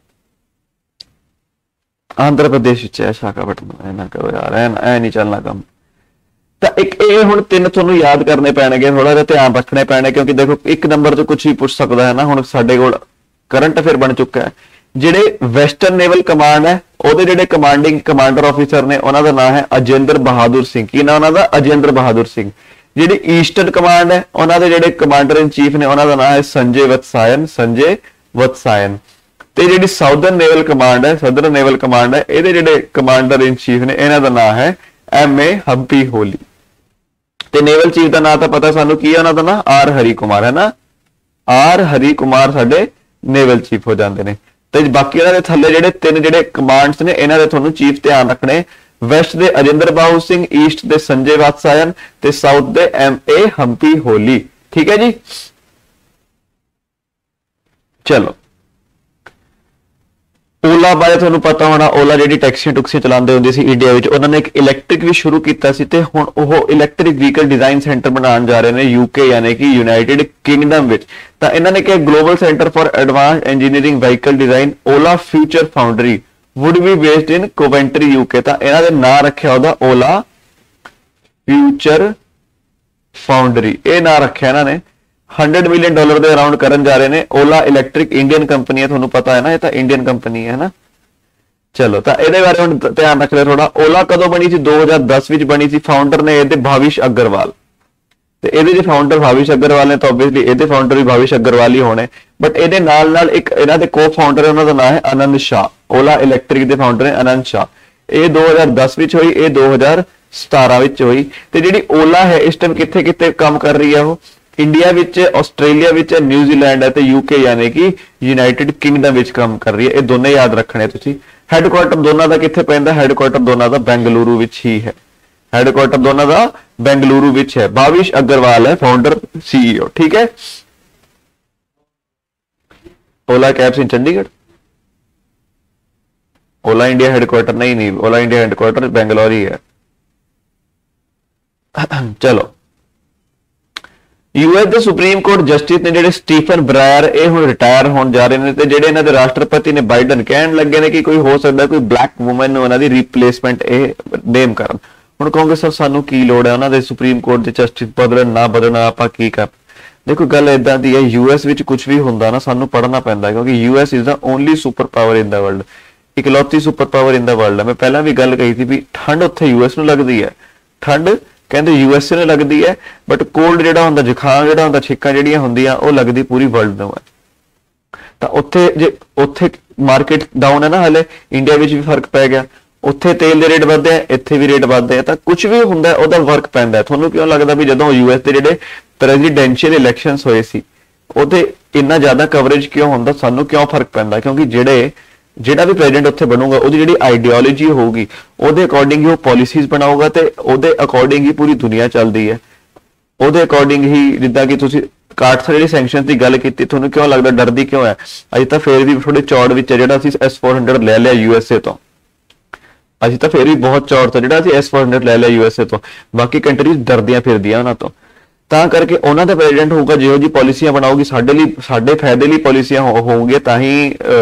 आंध्र प्रदेश विच है विशाखापट्टनम, ऐ ना करो यार, ऐ ऐ नहीं चलना काम। तो एक ये हुण तीन तुहानूं याद करने पैणगे, थोड़ा जिहा ध्यान रखने पैणे, क्योंकि देखो एक नंबर तो कुछ भी पूछ सकता है ना। हुण साडे कोल करंट अफेयर बन चुका है। जिहड़े वेस्टर्न नेवल कमांड है ਉਹਦੇ ਜਿਹੜੇ कमांडिंग कमांडर ऑफिसर ने उन्हों का नाम है अजेंद्र बहादुर सिंह। की नाम उन्होंने, अजेंद्र बहादुर सिंह। जी ईस्टर्न कमांड है उन्होंने ਜਿਹੜੇ कमांडर इन चीफ ने उन्हों का नाम है संजय वत्सायन, संजय वत्सायन। ਤੇ ਜਿਹੜੀ साउदर्न नेवल कमांड है, सदर्न नेवल कमांड है, ਇਹਦੇ ਜਿਹੜੇ कमांडर इन चीफ ने इन्हों का नाम है एम ए हंपी होली। ਤੇ नेवल चीफ का नाम तो पता सानू की है, उन्हों का नाम आर हरी कुमार है ना, आर हरी कुमार साडे नेवल चीफ हो जाते हैं। तो बाकी इन्होंने थले जेडे तीन जेडे कमांड्स ने इन्होंने तुहानू चीफ ध्यान रखने, वेस्ट दे अजेंद्र बाहू सिंह, ईस्ट दे संजय वात्सायन, ते साउथ दे एम ए हंपी होली। ठीक है जी। चलो ओला बारे तुहानू पता होना, ओला जी टैक्सियां टुक्सियां चलाते होंगे सी इंडिया में, उन्होंने एक इलैक्ट्रिक भी शुरू किया सी, ते हुण ओह इलैक्ट्रिक व्हीकल डिजाइन सेंटर बनाने जा रहे हैं यूके यानी कि यूनाइटेड किंगडम विच। तो इन्होंने कहा global centre for advance engineering vehicle design Ola future foundry would be based in Coventry UK. तो इन्होंने ना रखा ਉਹਦਾ ओला फ्यूचर फाउंडरी, ये ना रखा इन्होंने। हंड्रेड मिलियन डॉलर के अराउंड करन जा रहे हैं। ओला इलैक्ट्रिक इंडियन कंपनी है, थोड़ा पता है ना, ये तो इंडियन कंपनी है ना। चलो तो ये बारे हम ध्यान रख रहे थोड़ा। ओला कदों बनी थी? दो हज़ार दस में बनी थी। फाउंडर ने ये भाविश अग्रवाल, ਤੇ ਇਹਦੇ ਜੇ ਫਾਊਂਡਰ ਭਾविश अग्रवाल ने, तो ऑब्वियसली ਇਹਦੇ ਫਾਊਂਡਰ भी भाविश अग्रवाल ही होने। बट ਇਹਦੇ ਨਾਲ ਨਾਲ ਇੱਕ ਇਹਨਾਂ ਦੇ ਕੋ ਫਾਊਂਡਰ ਹੈ, ਉਹਨਾਂ ਦਾ ਨਾਮ ਹੈ ਆਨੰਦ ਸ਼ਾਹ। ओला इलैक्ट्रिक ਦੇ ਫਾਊਂਡਰ ਹੈ आनंद शाह। ਇਹ दो हज़ार दस ਵਿੱਚ ਹੋਈ, ਇਹ दो हज़ार सत्रह ਵਿੱਚ ਹੋਈ। ਤੇ ਜਿਹੜੀ ओला है इस टाइम किथे किथे काम कर रही है? वो इंडिया विच, आस्ट्रेलिया विच, न्यूजीलैंड है ते यूके यानी कि यूनाइटेड किंगडम विच काम कर रही है। ये दोनों याद रखने तुसी। हैडक्वार्टर दोनों का किथे पैंदा? हैडक्वार्टर दोनों का बेंगलुरु विच ही है। हेडक्वार्टर दोनों का बेंगलुरु विच है। भाविश अग्रवाल है फाउंडर सीईओ, ठीक है। Ola cabs in Chandigarh, Ola India headquarter नहीं नहीं ओला इंडिया हेडक्वार्टर बेंगलोर ही है। चलो यूएस के सुप्रीम कोर्ट जस्टिस ने जेडे स्टीफन ब्रायर ये हुण रिटायर होने जा रहे हैं, ते जेडे इन्हां दे राष्ट्रपति ने बाइडन कहन लगे ने कि कोई हो सकता कोई ब्लैक वूमन नूं उन्हां दी रिप्लेसमेंट ये नेम करन। ਹੁਣ ਕਹੋਗੇ ਸਰ ਸਾਨੂੰ ਕੀ ਲੋੜ ਹੈ ਉਹਨਾਂ ਦੇ ਸੁਪਰੀਮ ਕੋਰਟ ਦੇ ਜਸਟਿਸ ਬਦਲਣ ਨਾ ਬਦਲਣਾ, ਆਪਾਂ ਕੀ ਕਰ। ਦੇਖੋ ਗੱਲ ਇਦਾਂ ਦੀ ਹੈ, ਯੂਐਸ ਵਿੱਚ ਕੁਝ ਵੀ ਹੁੰਦਾ ਨਾ ਸਾਨੂੰ ਪੜ੍ਹਨਾ ਪੈਂਦਾ, ਕਿਉਂਕਿ US is the only super power in the world, ਇਕਲੌਤੀ super power in the world ਹੈ। ਮੈਂ ਪਹਿਲਾਂ ਵੀ ਗੱਲ ਕਹੀ ਸੀ ਵੀ ਠੰਡ ਉੱਥੇ ਯੂਐਸ ਨੂੰ ਲੱਗਦੀ ਹੈ, ਠੰਡ ਕਹਿੰਦੇ ਯੂਐਸਏ ਨੂੰ ਲੱਗਦੀ ਹੈ, ਬਟ ਕੋਲਡ ਜਿਹੜਾ ਹੁੰਦਾ, ਜ਼ੁਕਾਮ ਜਿਹੜਾ ਹੁੰਦਾ, ਛਿੱਕਾਂ ਜਿਹੜੀਆਂ ਹੁੰਦੀਆਂ ਉਹ ਲੱਗਦੀ ਪੂਰੀ ਵਰਲਡ ਨੂੰ ਹੈ। ਤਾਂ ਉੱਥੇ ਜੇ ਉੱਥੇ ਮਾਰਕੀਟ ਡਾਊਨ ਹੈ ਨਾ, ਹਲੇ ਇੰਡੀਆ ਵਿੱਚ ਵੀ ਫਰਕ ਪੈ ਗਿਆ। ਉੱਥੇ ਤੇਲ ਦੇ ਰੇਟ ਵੱਧਦੇ ਆ, ਇੱਥੇ ਵੀ ਰੇਟ ਵੱਧਦੇ ਆ, ਤਾਂ ਕੁਝ ਵੀ ਹੁੰਦਾ ਉਹਦਾ ਫਰਕ ਪੈਂਦਾ। ਤੁਹਾਨੂੰ ਕਿਉਂ ਲੱਗਦਾ ਵੀ ਜਦੋਂ ਯੂਐਸ ਦੇ ਜਿਹੜੇ ਪ੍ਰੈਜ਼ੀਡੈਂਸ਼ੀਅਲ ਇਲੈਕਸ਼ਨਸ ਹੋਏ ਸੀ ਉਹਦੇ ਇੰਨਾ ਜ਼ਿਆਦਾ ਕਵਰੇਜ ਕਿਉਂ ਹੁੰਦਾ, ਸਾਨੂੰ ਕਿਉਂ ਫਰਕ ਪੈਂਦਾ? ਕਿਉਂਕਿ ਜਿਹੜੇ ਜਿਹੜਾ ਵੀ ਪ੍ਰੈਜ਼ੀਡੈਂਟ ਉੱਥੇ ਬਣੂਗਾ ਉਹਦੀ ਜਿਹੜੀ ਆਈਡੀਓਲੋਜੀ ਹੋਊਗੀ ਉਹਦੇ ਅਕੋਰਡਿੰਗ ਹੀ ਉਹ ਪਾਲਿਸੀਜ਼ ਬਣਾਊਗਾ, ਤੇ ਉਹਦੇ ਅਕੋਰਡਿੰਗ ਹੀ ਪੂਰੀ ਦੁਨੀਆ ਚੱਲਦੀ ਹੈ। ਉਹਦੇ ਅਕੋਰਡਿੰਗ ਹੀ, ਜਿੱਦਾਂ ਕਿ ਤੁਸੀਂ ਕਾਰਟਸ ਜਿਹੜੀ ਸੈਂਕਸ਼ਨ ਦੀ ਗੱਲ ਕੀਤੀ, ਤੁਹਾਨੂੰ ਕਿਉਂ ਲੱਗਦਾ ਡਰਦੀ ਕਿਉਂ ਹੈ? ਅਜੇ ਤਾਂ ਫੇਰ ਵੀ ਥੋੜੇ ਚੌੜ ਵਿੱਚ ਹੈ, ਜਿਹੜਾ ਅਸੀਂ ਐਸ फोर हंड्रेड ਲੈ ਲਿਆ ਯੂਐਸਏ ਤੋਂ, ਅਸੀਂ ਤਾਂ ਫੇਰ ਵੀ ਬਹੁਤ ਚੌੜ ਤੋਂ ਜਿਹੜਾ ਅਸੀਂ ਐਸ फोर हंड्रेड ਲੈ ਲਿਆ ਯੂਐਸਏ ਤੋਂ, ਬਾਕੀ ਕੰਟਰੀਜ਼ ਡਰਦੀਆਂ ਫਿਰਦੀਆਂ ਉਹਨਾਂ ਤੋਂ। ਤਾਂ ਕਰਕੇ ਉਹਨਾਂ ਦਾ ਪ੍ਰੈਜ਼ੀਡੈਂਟ ਹੋਊਗਾ ਜਿਹੋ ਜਿਹੀ ਪਾਲਿਸੀਆਂ ਬਣਾਉਗੀ, ਸਾਡੇ ਲਈ ਸਾਡੇ ਫਾਇਦੇ ਲਈ ਪਾਲਿਸੀਆਂ ਹੋਣਗੀਆਂ, ਤਾਂ ਹੀ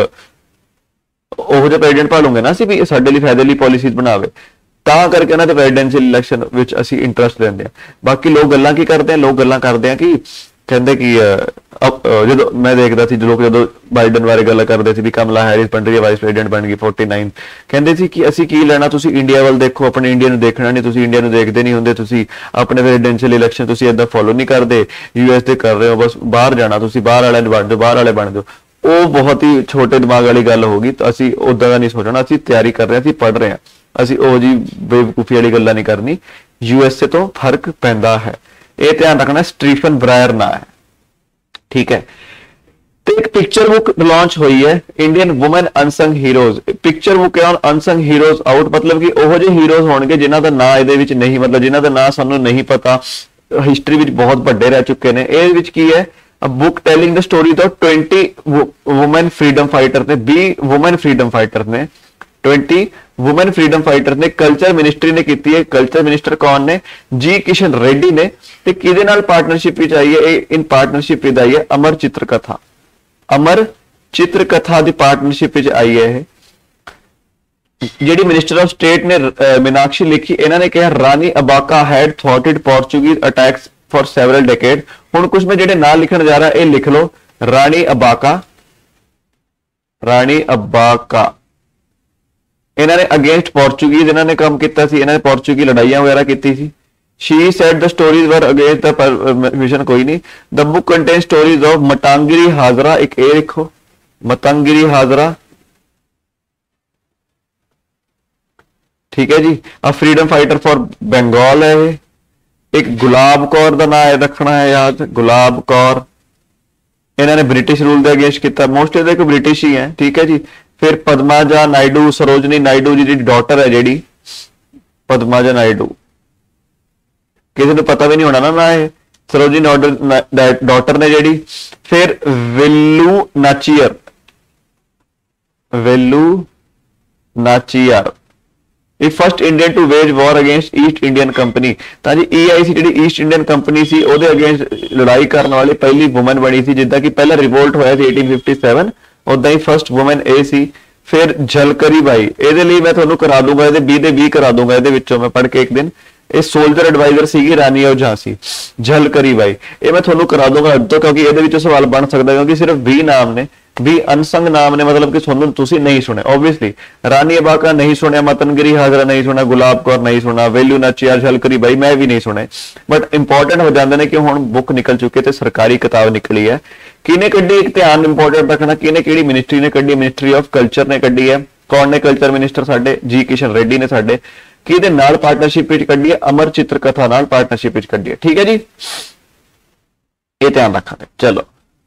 ਉਹ ਜਿਹੇ ਪ੍ਰੈਜ਼ੀਡੈਂਟ ਭਾਲੂਗੇ ਨਾ ਅਸੀਂ ਵੀ ਸਾਡੇ ਲਈ ਫਾਇਦੇ ਲਈ ਪਾਲਿਸੀਜ਼ ਬਣਾਵੇ। ਤਾਂ ਕਰਕੇ ਉਹਨਾਂ ਦੇ ਪ੍ਰੈਜ਼ੀਡੈਂਸ਼ੀਅਲ ਇਲੈਕਸ਼ਨ ਵਿੱਚ ਅਸੀਂ ਇੰਟਰਸਟ ਲੈਂਦੇ ਹਾਂ। ਬਾਕੀ ਲੋਕ ਗੱਲਾਂ ਕੀ ਕਰਦੇ ਆ, ਲੋਕ ਗੱਲਾਂ ਕਰਦੇ ਆ ਕਿ ਕਹਿੰਦੇ ਕਿ ਜਦੋਂ ਮੈਂ ਦੇਖਦਾ ਸੀ ਲੋਕ ਜਦੋਂ ਬਾਈਡਨ ਬਾਰੇ ਗੱਲ ਕਰਦੇ ਸੀ ਵੀ ਕਮਲਾ ਹੈਰਿਸ ਬਣ ਰਹੀ ਹੈ ਵਾਈਸ ਪ੍ਰੈਜ਼ੀਡੈਂਟ ਬਣ ਗਈ उनचास, ਕਹਿੰਦੇ ਸੀ ਕਿ ਅਸੀਂ ਕੀ ਲੈਣਾ, ਤੁਸੀਂ ਇੰਡੀਆ ਵੱਲ ਦੇਖੋ, ਆਪਣੇ ਇੰਡੀਆ ਨੂੰ ਦੇਖਣਾ ਨਹੀਂ, ਤੁਸੀਂ ਇੰਡੀਆ ਨੂੰ ਦੇਖਦੇ ਨਹੀਂ ਹੁੰਦੇ, ਤੁਸੀਂ ਆਪਣੇ ਪ੍ਰੈਜ਼ੀਡੈਂਸ਼ੀਅਲ ਇਲੈਕਸ਼ਨ ਤੁਸੀਂ ਏਦਾਂ ਫੋਲੋ ਨਹੀਂ ਕਰਦੇ, ਯੂਐਸ ਦੇ ਕਰ ਰਹੇ ਹੋ, ਬਸ ਬਾਹਰ ਜਾਣਾ, ਤੁਸੀਂ ਬਾਹਰ ਵਾਲਿਆਂ ਨੂੰ ਬਣ ਜਾਓ, ਬਾਹਰ ਵਾਲੇ ਬਣ ਜਾਓ। ਉਹ ਬਹੁਤ ਹੀ ਛੋਟੇ ਦਿਮਾਗ ਵਾਲੀ ਗੱਲ ਹੋਗੀ। ਤਾਂ ਅਸੀਂ ਉਦਾਂ ਦਾ ਨਹੀਂ ਸੋਚਣਾ, ਅਸੀਂ ਤਿਆਰੀ ਕਰ ਰਹੇ ਹਾਂ, ਅਸੀਂ ਪੜ੍ਹ ਰਹੇ ਹਾਂ, ਅਸੀਂ ਉਹ ਜੀ ਬੇਵਕੂਫੀ ਵਾਲੀ ਗੱਲਾਂ ਨਹੀਂ ਕਰਨੀ। ਯੂਐਸਏ ਤੋਂ ਫਰਕ ਪੈਂਦਾ ਹੈ, ਇਹ ਧਿਆਨ ਰੱਖਣਾ। ਸਟੀਫਨ ਬਰਾयर ਨਾ ਹੈ, ठीक है। तो एक पिक्चर बुक लॉन्च हुई है, Indian women unsung heroes. Picture book है अनसंग हीरोज आउट, मतलब कि ओहो जे हीरोज होणगे जिन्हां दा नाम इहदे विच नहीं, मतलब जिन्हां दा नाम सानू नहीं पता, हिस्टरी विच बहुत वड्डे रह चुके ने। इहदे विच की है book telling the story of twenty women freedom fighter ने, बीस वुमेन फ्रीडम फाइटर ने, ट्वेंटी वुमेन फ्रीडम फाइटर ने। कल्चर मिनिस्ट्री ने की है, कल्चर मिनिस्टर कौन ने? जी किशन रेड्डी ने। ते किहदे नाल पार्टनरशिप विच आई है? इन पार्टनरशिप विच आई है अमर चित्रकथा, अमर चित्रकथा दी पार्टनरशिप विच आई है। जिहड़ी मिनिस्टर ऑफ स्टेट ने मीनाक्षी लिखी, इन्हां ने कहा रानी अबाका हैड थॉटेड Portuguese attacks for several decade. हुण कुछ मैं जिहड़े नाल लिखण जा रहा ये लिख लो, रानी अबाका, रानी अबाका इन्होंने अगेंस्ट पोर्चुगीज इन्होंने काम किया, इन्होंने पोर्चुगी लड़ाइयां वगैरह की थी। She said the stories were against the permission, कोई नहीं। The book contain stories of Matangini Hazra, एक ए लिखो, मतांगिरी हाजरा, ठीक है जी। A freedom fighter for Bengal है। एक गुलाब कौर का नाम रखना है याद, गुलाब कौर, इन्होंने ब्रिटिश रूल के अगेंस्ट किया, मोस्टली देखो ब्रिटिश ही है, ठीक है जी। फिर पद्माजा नायडू, सरोजनी नायडू जी की डॉटर है जी पद्माजा नायडू, किसी को पता भी नहीं होना ना ना है, सरोजनी डॉटर ने जी। फिर Velu Nachiyar, Velu Nachiyar first Indian to wage war against east Indian company. तो जी ई आई सी जी ईस्ट इंडियन कंपनी सी ਉਹਦੇ अगेंस्ट लड़ाई करने वाली पहली वुमन बनी थी, जिद्दां कि पहला रिवोल्ट होया ਸੀ अठारह सौ सत्तावन, उदा ही फर्स्ट वुमन ए सी। फिर झलकरी बाई, ਇਹਦੇ ਲਈ मैं ਤੁਹਾਨੂੰ करा दूंगा, ਇਹਦੇ बीस ਦੇ बीस करा दूंगा, ਇਹਦੇ ਵਿੱਚੋਂ मैं पढ़ के एक दिन। ਇਹ ਸੋਲਜਰ ਐਡਵਾਈਜ਼ਰ ਸੀਗੀ ਰਾਣੀ ਔਰ ਝਾਂਸੀ, झलकरी बाई, ਇਹ मैं ਤੁਹਾਨੂੰ करा दूंगा ਅੱਜ ਤੋਂ, क्योंकि ਇਹਦੇ ਵਿੱਚੋਂ ਸਵਾਲ ਬਣ ਸਕਦਾ, क्योंकि सिर्फ बीस नाम ने, भी अनसंग नाम ने, मतलब कि ਤੁਹਾਨੂੰ ਤੁਸੀਂ नहीं सुने ऑब्वियसली। रानी अबाका नहीं सुने, मतनगिरी हाजरा नहीं सुना, गुलाब कौर नहीं सुना, वेल्यू नचियार, झलकरी बाई मैं भी नहीं सुने, बट इंपॉर्टेंट हो जाते हैं कि हुण बुक निकल चुकी है, सरकारी किताब निकली है। किने कड्डी, एक ध्यान इंपॉर्टेंट रखना, किने किहड़ी मिनिस्ट्री ने कड्डी, मिनिस्ट्री ऑफ कल्चर ने कड्डी है। कौन ने कल्चर मिनिस्टर? साडे जी किशन रेड्डी ने साडे। किहदे नाल पार्टनरशिप विच कड्डी है? अमर चित्रकथा नाल पार्टनरशिप विच कड्डी है, ठीक है जी, ये ध्यान रखा। चलो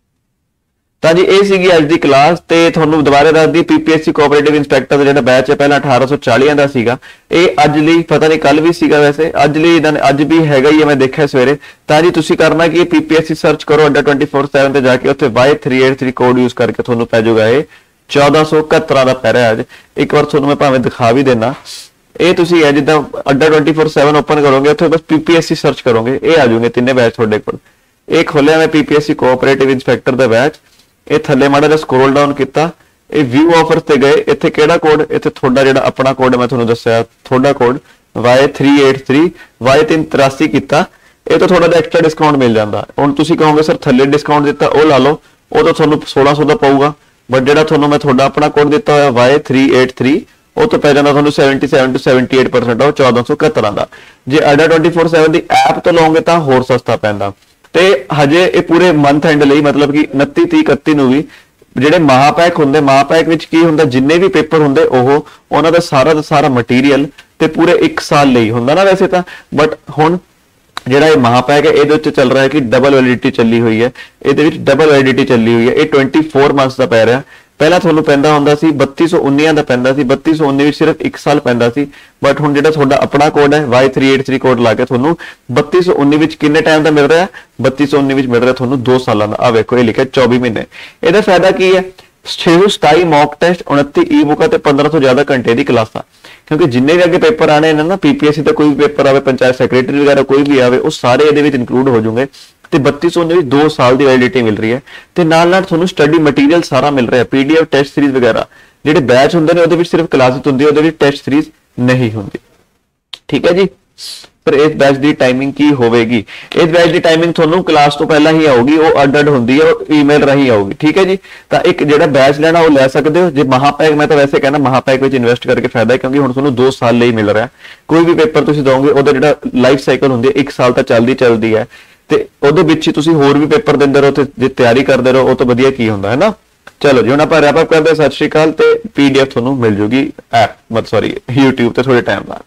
ਤਾਂ ਜੀ ਇਹ ਸੀਗੀ ਅੱਜ ਦੀ ਕਲਾਸ, ਤੇ ਤੁਹਾਨੂੰ ਦੁਬਾਰਾ ਦੱਸ ਦਈਏ ਪੀਪੀਐਸਸੀ ਕੋਆਪਰੇਟਿਵ ਇੰਸਪੈਕਟਰ ਦਾ ਜਿਹੜਾ ਬੈਚ ਹੈ ਪਹਿਲਾਂ ਅਠਾਰਾਂ ਸੌ ਚਾਲੀ ਦਾ ਸੀਗਾ, ਇਹ ਅੱਜ ਲਈ ਪਤਾ ਨਹੀਂ ਕੱਲ ਵੀ ਸੀਗਾ, ਵੈਸੇ ਅੱਜ ਲਈ ਇਹਦਾ ਅੱਜ ਵੀ ਹੈਗਾ ਹੀ ਹੈ, ਮੈਂ ਦੇਖਿਆ ਸਵੇਰੇ। ਤਾਂ ਜੀ ਤੁਸੀਂ ਕਰਨਾ ਕਿ ਪੀਪੀਐਸਸੀ ਸਰਚ ਕਰੋ ਅੱਡਾ ਟਵੈਂਟੀ ਫੋਰ ਸੈਵਨ ਤੇ ਜਾ ਕੇ, ਉੱਥੇ Y three eight three code use ਕਰਕੇ ਤੁਹਾਨੂੰ ਪੈ ਜਾਊਗਾ ਇਹ ਚੌਦਾਂ ਸੌ ਇਕਹੱਤਰ ਦਾ ਪੈਰਾ। ਅੱਜ ਇੱਕ ਵਾਰ ਤੁਹਾਨੂੰ ਮੈਂ ਭਾਵੇਂ ਦਿਖਾ ਵੀ ਦੇਣਾ, ਇਹ ਤੁਸੀਂ ਹੈ ਜਿੱਦਾਂ ਅੱਡਾ ਟਵੈਂਟੀ ਫੋਰ ਸੈਵਨ ਓਪਨ ਕਰੋਗੇ, ਉੱਥੇ ਬਸ ਪੀਪੀਐਸਸੀ ਸਰਚ ਕਰੋਗੇ, ਇਹ ਆ ਜਾਊਗੇ ਤਿੰਨੇ ਬੈਚ ਤੁਹਾਡੇ ਕੋਲ। ਇਹ ਖੋਲਿਆ ਮੈਂ ਪੀਪੀਐਸਸੀ ਕੋਆਪਰੇਟਿਵ ਇੰਸਪੈਕਟਰ ਦਾ ਬੈਚ, ਇਹ ਥੱਲੇ ਮਾੜਾ ਜਿਹਾ ਸਕਰੋਲ ਡਾਊਨ ਕੀਤਾ, ਇਹ ਵਿਊ ਆਫਰਸ ਤੇ ਗਏ, ਇੱਥੇ ਕਿਹੜਾ ਕੋਡ, ਇੱਥੇ ਤੁਹਾਡਾ ਜਿਹੜਾ ਆਪਣਾ ਕੋਡ ਮੈਂ ਤੁਹਾਨੂੰ ਦੱਸਿਆ, ਤੁਹਾਡਾ code Y three eight three Y ਤਿੰਨ ਤਰਾਸੀ ਕੀਤਾ, ਇਹ ਤੋਂ ਥੋੜਾ ਜਿਹਾ ਐਕਸਟਰਾ ਡਿਸਕਾਊਂਟ ਮਿਲ ਜਾਂਦਾ। ਹੁਣ ਤੁਸੀਂ ਕਹੋਗੇ ਸਰ ਥੱਲੇ ਡਿਸਕਾਊਂਟ ਦਿੱਤਾ, ਉਹ ਲਾ ਲਓ, ਉਹ ਤਾਂ ਤੁਹਾਨੂੰ ਸੋਲਾਂ ਸੌ ਦਾ ਪਊਗਾ, ਬਟ ਜਿਹੜਾ ਤੁਹਾਨੂੰ ਮੈਂ ਤੁਹਾਡਾ ਆਪਣਾ ਕੋਡ ਦਿੱਤਾ ਹੋਇਆ ਵਾਈ ਥ੍ਰੀ ਏਟ ਥ੍ਰੀ, ਉਹ ਤੋਂ ਪੈ ਜਾਂਦਾ ਤੁਹਾਨੂੰ seventy seven two seventy eight percent ਉਹ ਚੌਦਾਂ ਸੌ ਇਕਹੱਤਰ ਦਾ। ਜੇ ਅੱਡਾ ਟਵੈਂਟੀ ਫੋਰ ਸੈਵਨ ਦੀ ਐਪ ਤੋਂ ਲਓਗੇ ਤਾਂ ਹੋਰ ਸਸਤਾ ਪੈਂਦਾ। ਤੇ ਹਜੇ ਇਹ ਪੂਰੇ ਮੰਥ ਐਂਡ ਲਈ, ਮਤਲਬ ਕਿ ਉਨੱਤੀ ਤੀਹ ਇਕੱਤੀ ਨੂੰ ਵੀ ਜਿਹੜੇ ਮਹਾਪੈਕ ਹੁੰਦੇ, ਮਹਾਪੈਕ ਵਿੱਚ ਕੀ ਹੁੰਦਾ, ਜਿੰਨੇ ਵੀ ਪੇਪਰ ਹੁੰਦੇ ਉਹ ਉਹਨਾਂ ਦਾ ਸਾਰਾ ਦਾ ਸਾਰਾ ਮਟੀਰੀਅਲ ਤੇ ਪੂਰੇ ਇੱਕ ਸਾਲ ਲਈ ਹੁੰਦਾ ਨਾ ਵੈਸੇ ਤਾਂ, ਬਟ ਹੁਣ ਜਿਹੜਾ ਇਹ ਮਹਾਪੈਕ ਹੈ ਇਹਦੇ ਵਿੱਚ ਚੱਲ ਰਿਹਾ ਹੈ ਕਿ ਡਬਲ ਵੈਲਿਡਿਟੀ ਚੱਲੀ ਹੋਈ ਹੈ, ਇਹਦੇ ਵਿੱਚ ਡਬਲ ਵੈਲਿਡਿਟੀ ਚੱਲੀ ਹੋਈ ਹੈ, ਇਹ ਟਵੈਂਟੀ ਫੋਰ ਮੰਥਸ ਦਾ ਪੈ ਰਿਹਾ। ਪਹਿਲਾਂ ਤੁਹਾਨੂੰ ਪੈਂਦਾ ਹੁੰਦਾ ਸੀ ਬੱਤੀ ਸੌ ਉੱਨੀ ਦਾ ਪੈਂਦਾ ਸੀ, ਬੱਤੀ ਸੌ ਉੱਨੀ ਵਿੱਚ ਸਿਰਫ ਇੱਕ ਸਾਲ ਪੈਂਦਾ ਸੀ, ਬਟ ਹੁਣ ਜਿਹੜਾ ਤੁਹਾਡਾ ਆਪਣਾ ਕੋਡ ਹੈ Y three eight three code ਲਾ ਕੇ ਤੁਹਾਨੂੰ ਬੱਤੀ ਸੌ ਉੱਨੀ ਵਿੱਚ ਕਿੰਨੇ ਟਾਈਮ ਦਾ ਮਿਲ ਰਿਹਾ? ਬੱਤੀ ਸੌ ਉੱਨੀ ਵਿੱਚ ਮਿਲ ਰਿਹਾ ਤੁਹਾਨੂੰ ਦੋ ਸਾਲਾਂ ਦਾ। ਆ ਵੇਖੋ ਇਹ ਲਿਖਿਆ ਚੌਵੀ ਮਹੀਨੇ। ਇਹਦਾ ਫਾਇਦਾ ਕੀ ਹੈ? ਛੇ ਸੌ ਸਤਾਈ ਮੌਕ ਟੈਸਟ, ਉਨੱਤੀ ਈ ਬੁੱਕਾਂ ਤੇ ਪੰਦਰਾਂ ਤੋਂ ਜ਼ਿਆਦਾ ਘੰਟੇ ਦੀ ਕਲਾਸਾਂ, ਕਿਉਂਕਿ ਜਿੰਨੇ ਵੀ ਅੱਗੇ ਪੇਪਰ ਆਣੇ ਨੇ ਨਾ, ਪੀਪੀਐਸਸੀ ਦਾ ਕੋਈ ਵੀ ਪੇਪਰ ਆਵੇ, ਪੰਚਾਇਤ ਸੈਕਟਰੀ ਵਗੈਰਾ ਕੋਈ ਵੀ ਆਵੇ, ਉਹ ਸਾਰੇ ਇਹਦੇ ਵਿੱਚ ਇਨਕਲੂਡ ਹੋ ਜਾਣਗੇ। ਤੇ ਬੱਤੀ ਸੌ ਉੱਨੀ ਵਿੱਚ ਦੋ ਸਾਲ ਦੀ ਵੈਲਿਡਿਟੀ ਮਿਲ ਰਹੀ ਹੈ, ਤੇ ਨਾਲ ਨਾਲ ਤੁਹਾਨੂੰ ਸਟੱਡੀ ਮਟੀਰੀਅਲ ਸਾਰਾ ਮਿਲ ਰਿਹਾ, ਪੀਡੀਐਫ ਟੈਸਟ ਸੀਰੀਜ਼ ਵਗੈਰਾ। ਜਿਹੜੇ ਬੈਚ ਹੁੰਦੇ ਨੇ ਉਹਦੇ ਵਿੱਚ ਸਿਰਫ ਕਲਾਸਿਸ ਹੁੰਦੀ ਹੈ, ਉਹਦੇ ਵਿੱਚ ਟੈਸਟ ਸੀਰੀਜ਼ ਨਹੀਂ ਹੁੰਦੀ, ਠੀਕ ਹੈ ਜੀ। ਪਰ ਇਸ ਬੈਚ ਦੀ ਟਾਈਮਿੰਗ ਕੀ ਹੋਵੇਗੀ? ਇਸ ਬੈਚ ਦੀ ਟਾਈਮਿੰਗ ਤੁਹਾਨੂੰ ਕਲਾਸ ਤੋਂ ਪਹਿਲਾਂ ਹੀ ਆਊਗੀ, ਉਹ ਅੱਡ ਅੱਡ ਹੁੰਦੀ ਹੈ, ਉਹ ਈਮੇਲ ਰਾਹੀਂ ਆਊਗੀ, ਠੀਕ ਹੈ ਜੀ। ਤਾਂ ਇੱਕ ਜਿਹੜਾ ਬੈਚ ਲੈਣਾ ਉਹ ਲੈ ਸਕਦੇ ਹੋ। ਜੇ ਮਹਾਪੈਕ, ਮੈਂ ਤਾਂ ਵੈਸੇ ਕਹਿੰਦਾ ਮਹਾਪੈਕ ਵਿੱਚ ਇਨਵੈਸਟ ਕਰਕੇ ਫਾਇਦਾ ਹੈ, ਕਿਉਂਕਿ ਹੁਣ ਤੁਹਾਨੂੰ ਦੋ ਸਾਲ ਲਈ ਮਿਲ ਰਿਹਾ। ਕੋਈ ਵੀ ਪੇਪਰ ਤੁਸੀਂ ਦੋਗੇ ਉਹਦਾ ਜਿਹੜਾ ਲਾਈਫ ਸਾਈਕਲ ਹੁੰਦੀ ਹੈ ਇੱਕ ਸਾਲ ਤਾਂ ਚੱਲਦੀ ਚੱਲਦੀ ਹੈ, ਤੇ ਉਹਦੇ ਵਿੱਚ ਹੀ ਤੁਸੀਂ ਹੋਰ ਵੀ ਪੇਪਰ ਦਿੰਦੇ ਰਹੋ ਤੇ ਜੇ ਤਿਆਰੀ ਕਰਦੇ ਰਹੋ, ਉਹ ਤੋਂ ਵਧੀਆ ਕੀ ਹੁੰਦਾ ਹੈ ਨਾ। ਚਲੋ ਜੀ ਹੁਣ ਆਪਾਂ ਰੈਪ ਅਪ ਕਰਦੇ, ਸਤਿ ਸ਼੍ਰੀ ਅਕਾਲ, ਤੇ ਪੀਡੀਐਫ ਤੁਹਾਨੂੰ ਮਿਲ ਜੂਗੀ ਐਪ ਮਤ ਸੌਰੀ YouTube ਤੇ ਥੋੜੇ ਟਾਈਮ ਬਾਅਦ।